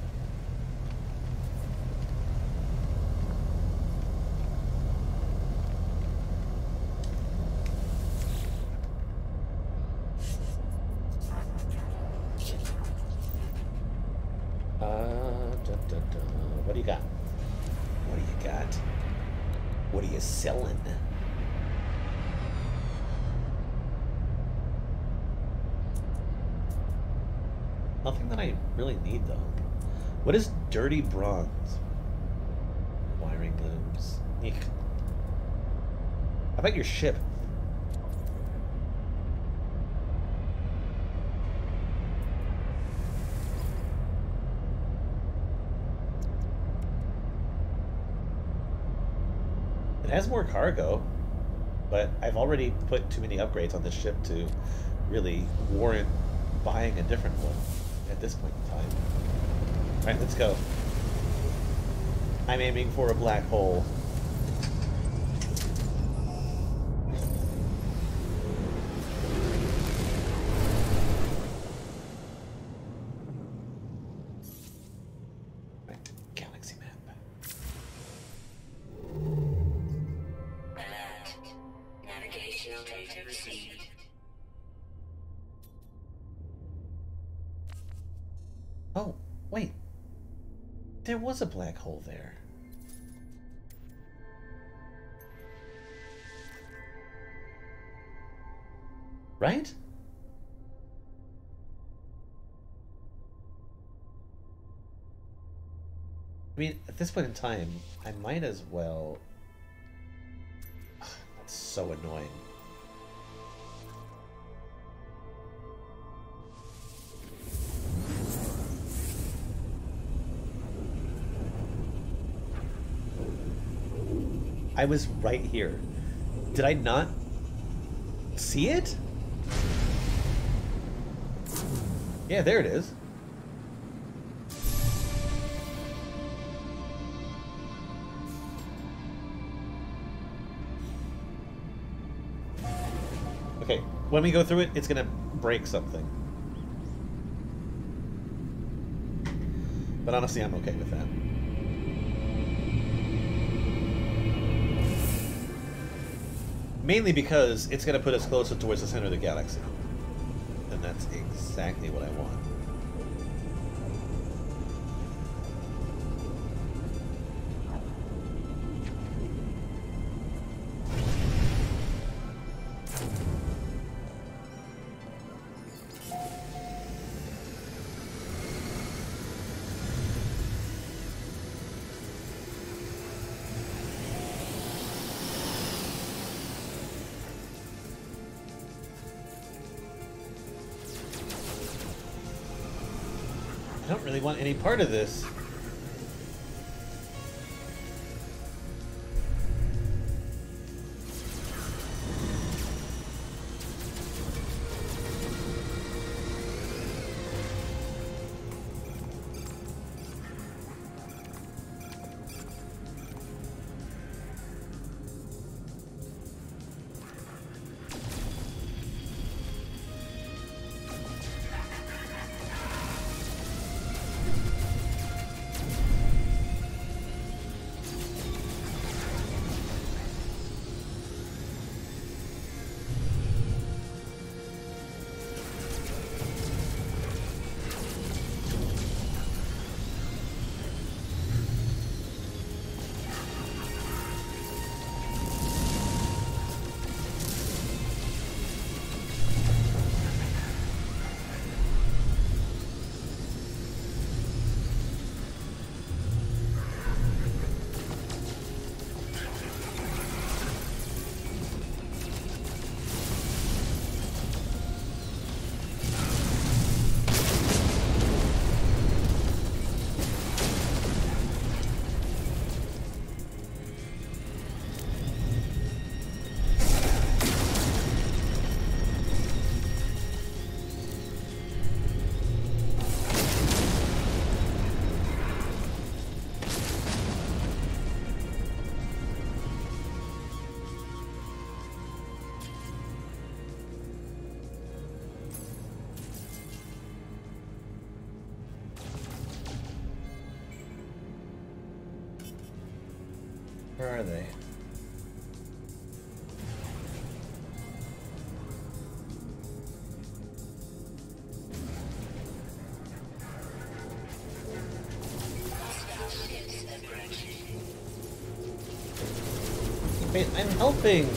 What do you got? What do you got? What are you selling? Nothing that I really need, though. What is dirty bronze? Wiring looms. Eek. How about your ship? It has more cargo, but I've already put too many upgrades on this ship to really warrant buying a different one at this point in time. Alright, let's go. I'm aiming for a black hole. Right, galaxy map. Navigational data received. Oh, wait. There was a black hole there. Right? I mean, at this point in time, I might as well... Ugh, that's so annoying. I was right here. Did I not see it? Yeah, there it is. Okay, when we go through it, it's gonna break something. But honestly, I'm okay with that. Mainly because it's going to put us closer towards the center of the galaxy. And that's exactly what I want. I don't really want any part of this. Where are they? Wait, I'm helping!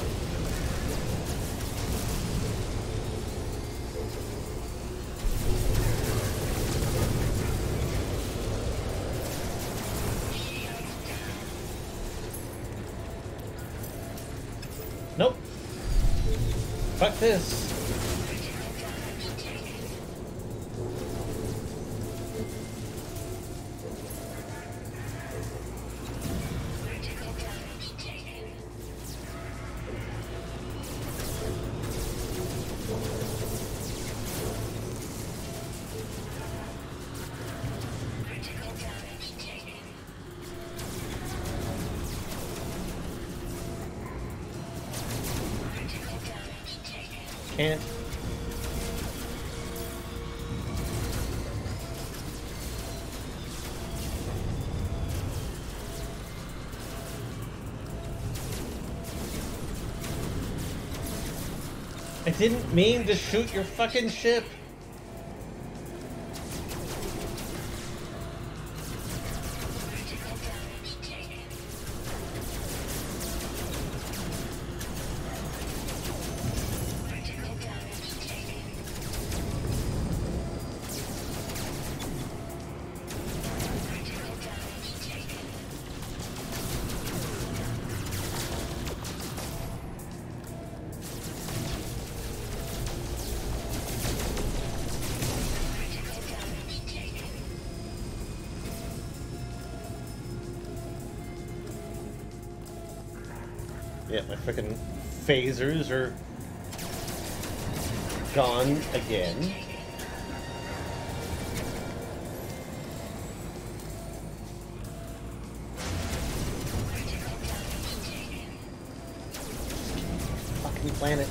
Nope. Fuck this. Can't. I didn't mean to shoot your fucking ship. Yeah, my frickin' phasers are gone again. Fucking planet.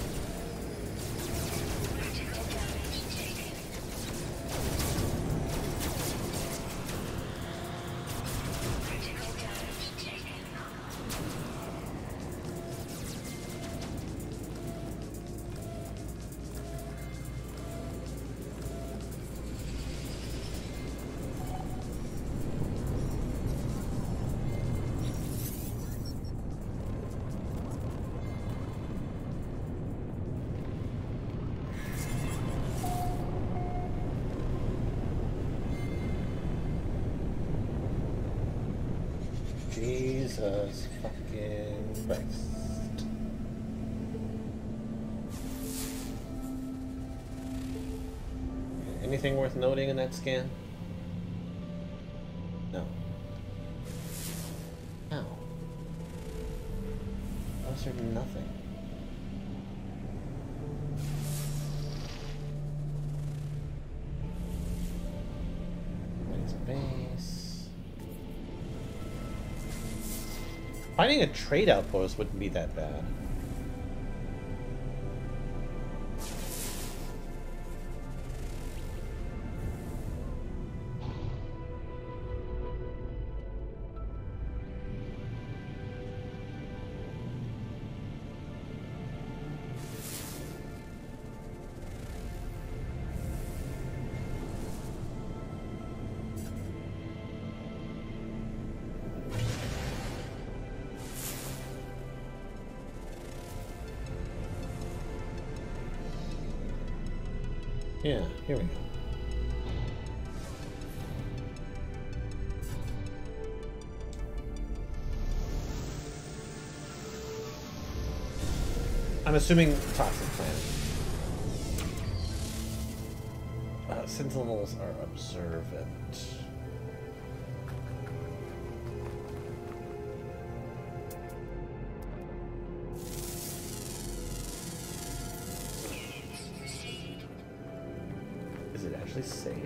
Jesus fucking Christ. Anything worth noting in that scan? No. How? Those are nothing. Nice base. Finding a trade outpost wouldn't be that bad. Yeah, here we go. I'm assuming toxic planet. Sentinels are observant. Is it actually safe?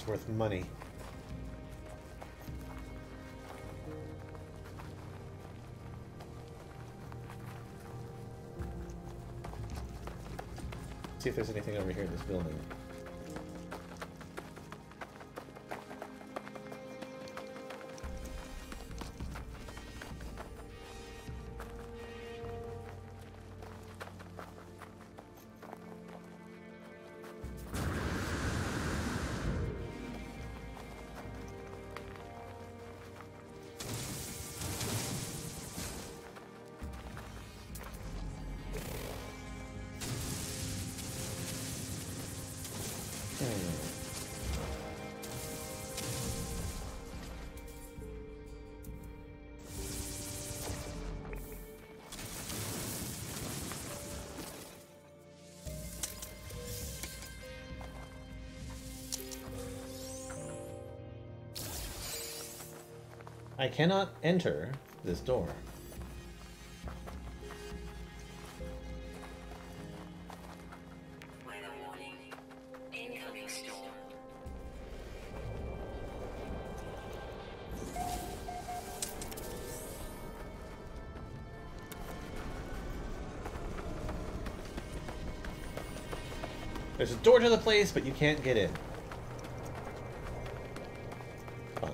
It's worth money. See if there's anything over here in this building. I cannot enter this door. Weather warning. Incoming storm. There's a door to the place, but you can't get in. Fun.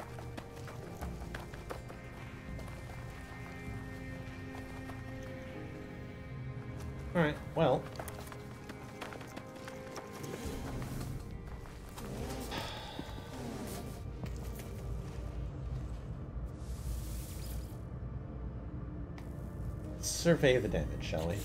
Alright, well. Survey the damage, shall we?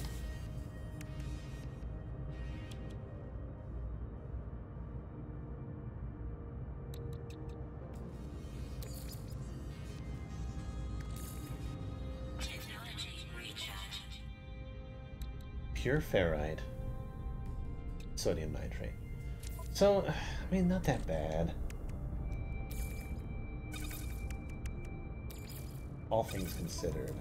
Technology recharged. Pure ferrite. Sodium nitrate. So, I mean, not that bad. All things considered.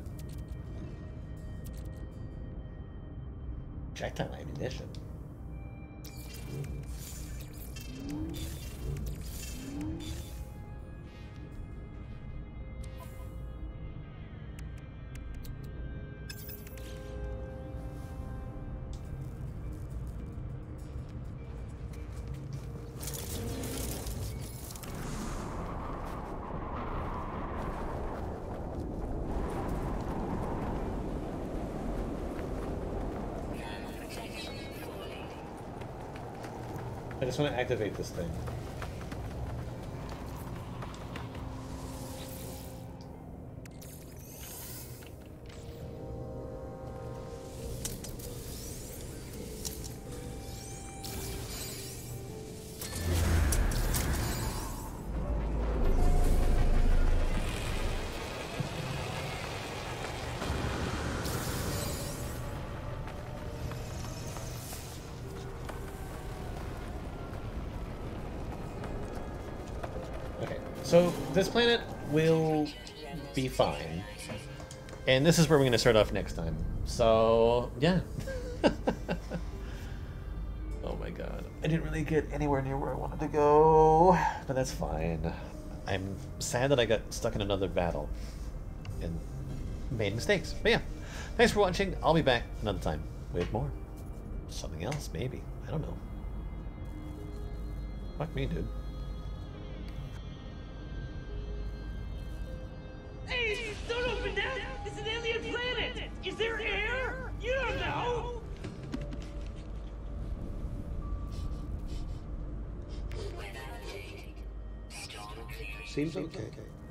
Projectile ammunition. Protection falling. I just want to activate this thing. Okay, so this planet will be fine. And this is where we're going to start off next time. So, yeah. Oh my god. I didn't really get anywhere near where I wanted to go. But that's fine. I'm sad that I got stuck in another battle. And made mistakes. But yeah. Thanks for watching. I'll be back another time with more. Something else, maybe. I don't know. Fuck me, dude. Hey, don't open that! It's an alien planet! Is there air? You don't know! Weather update. Storm clearing. Seems okay.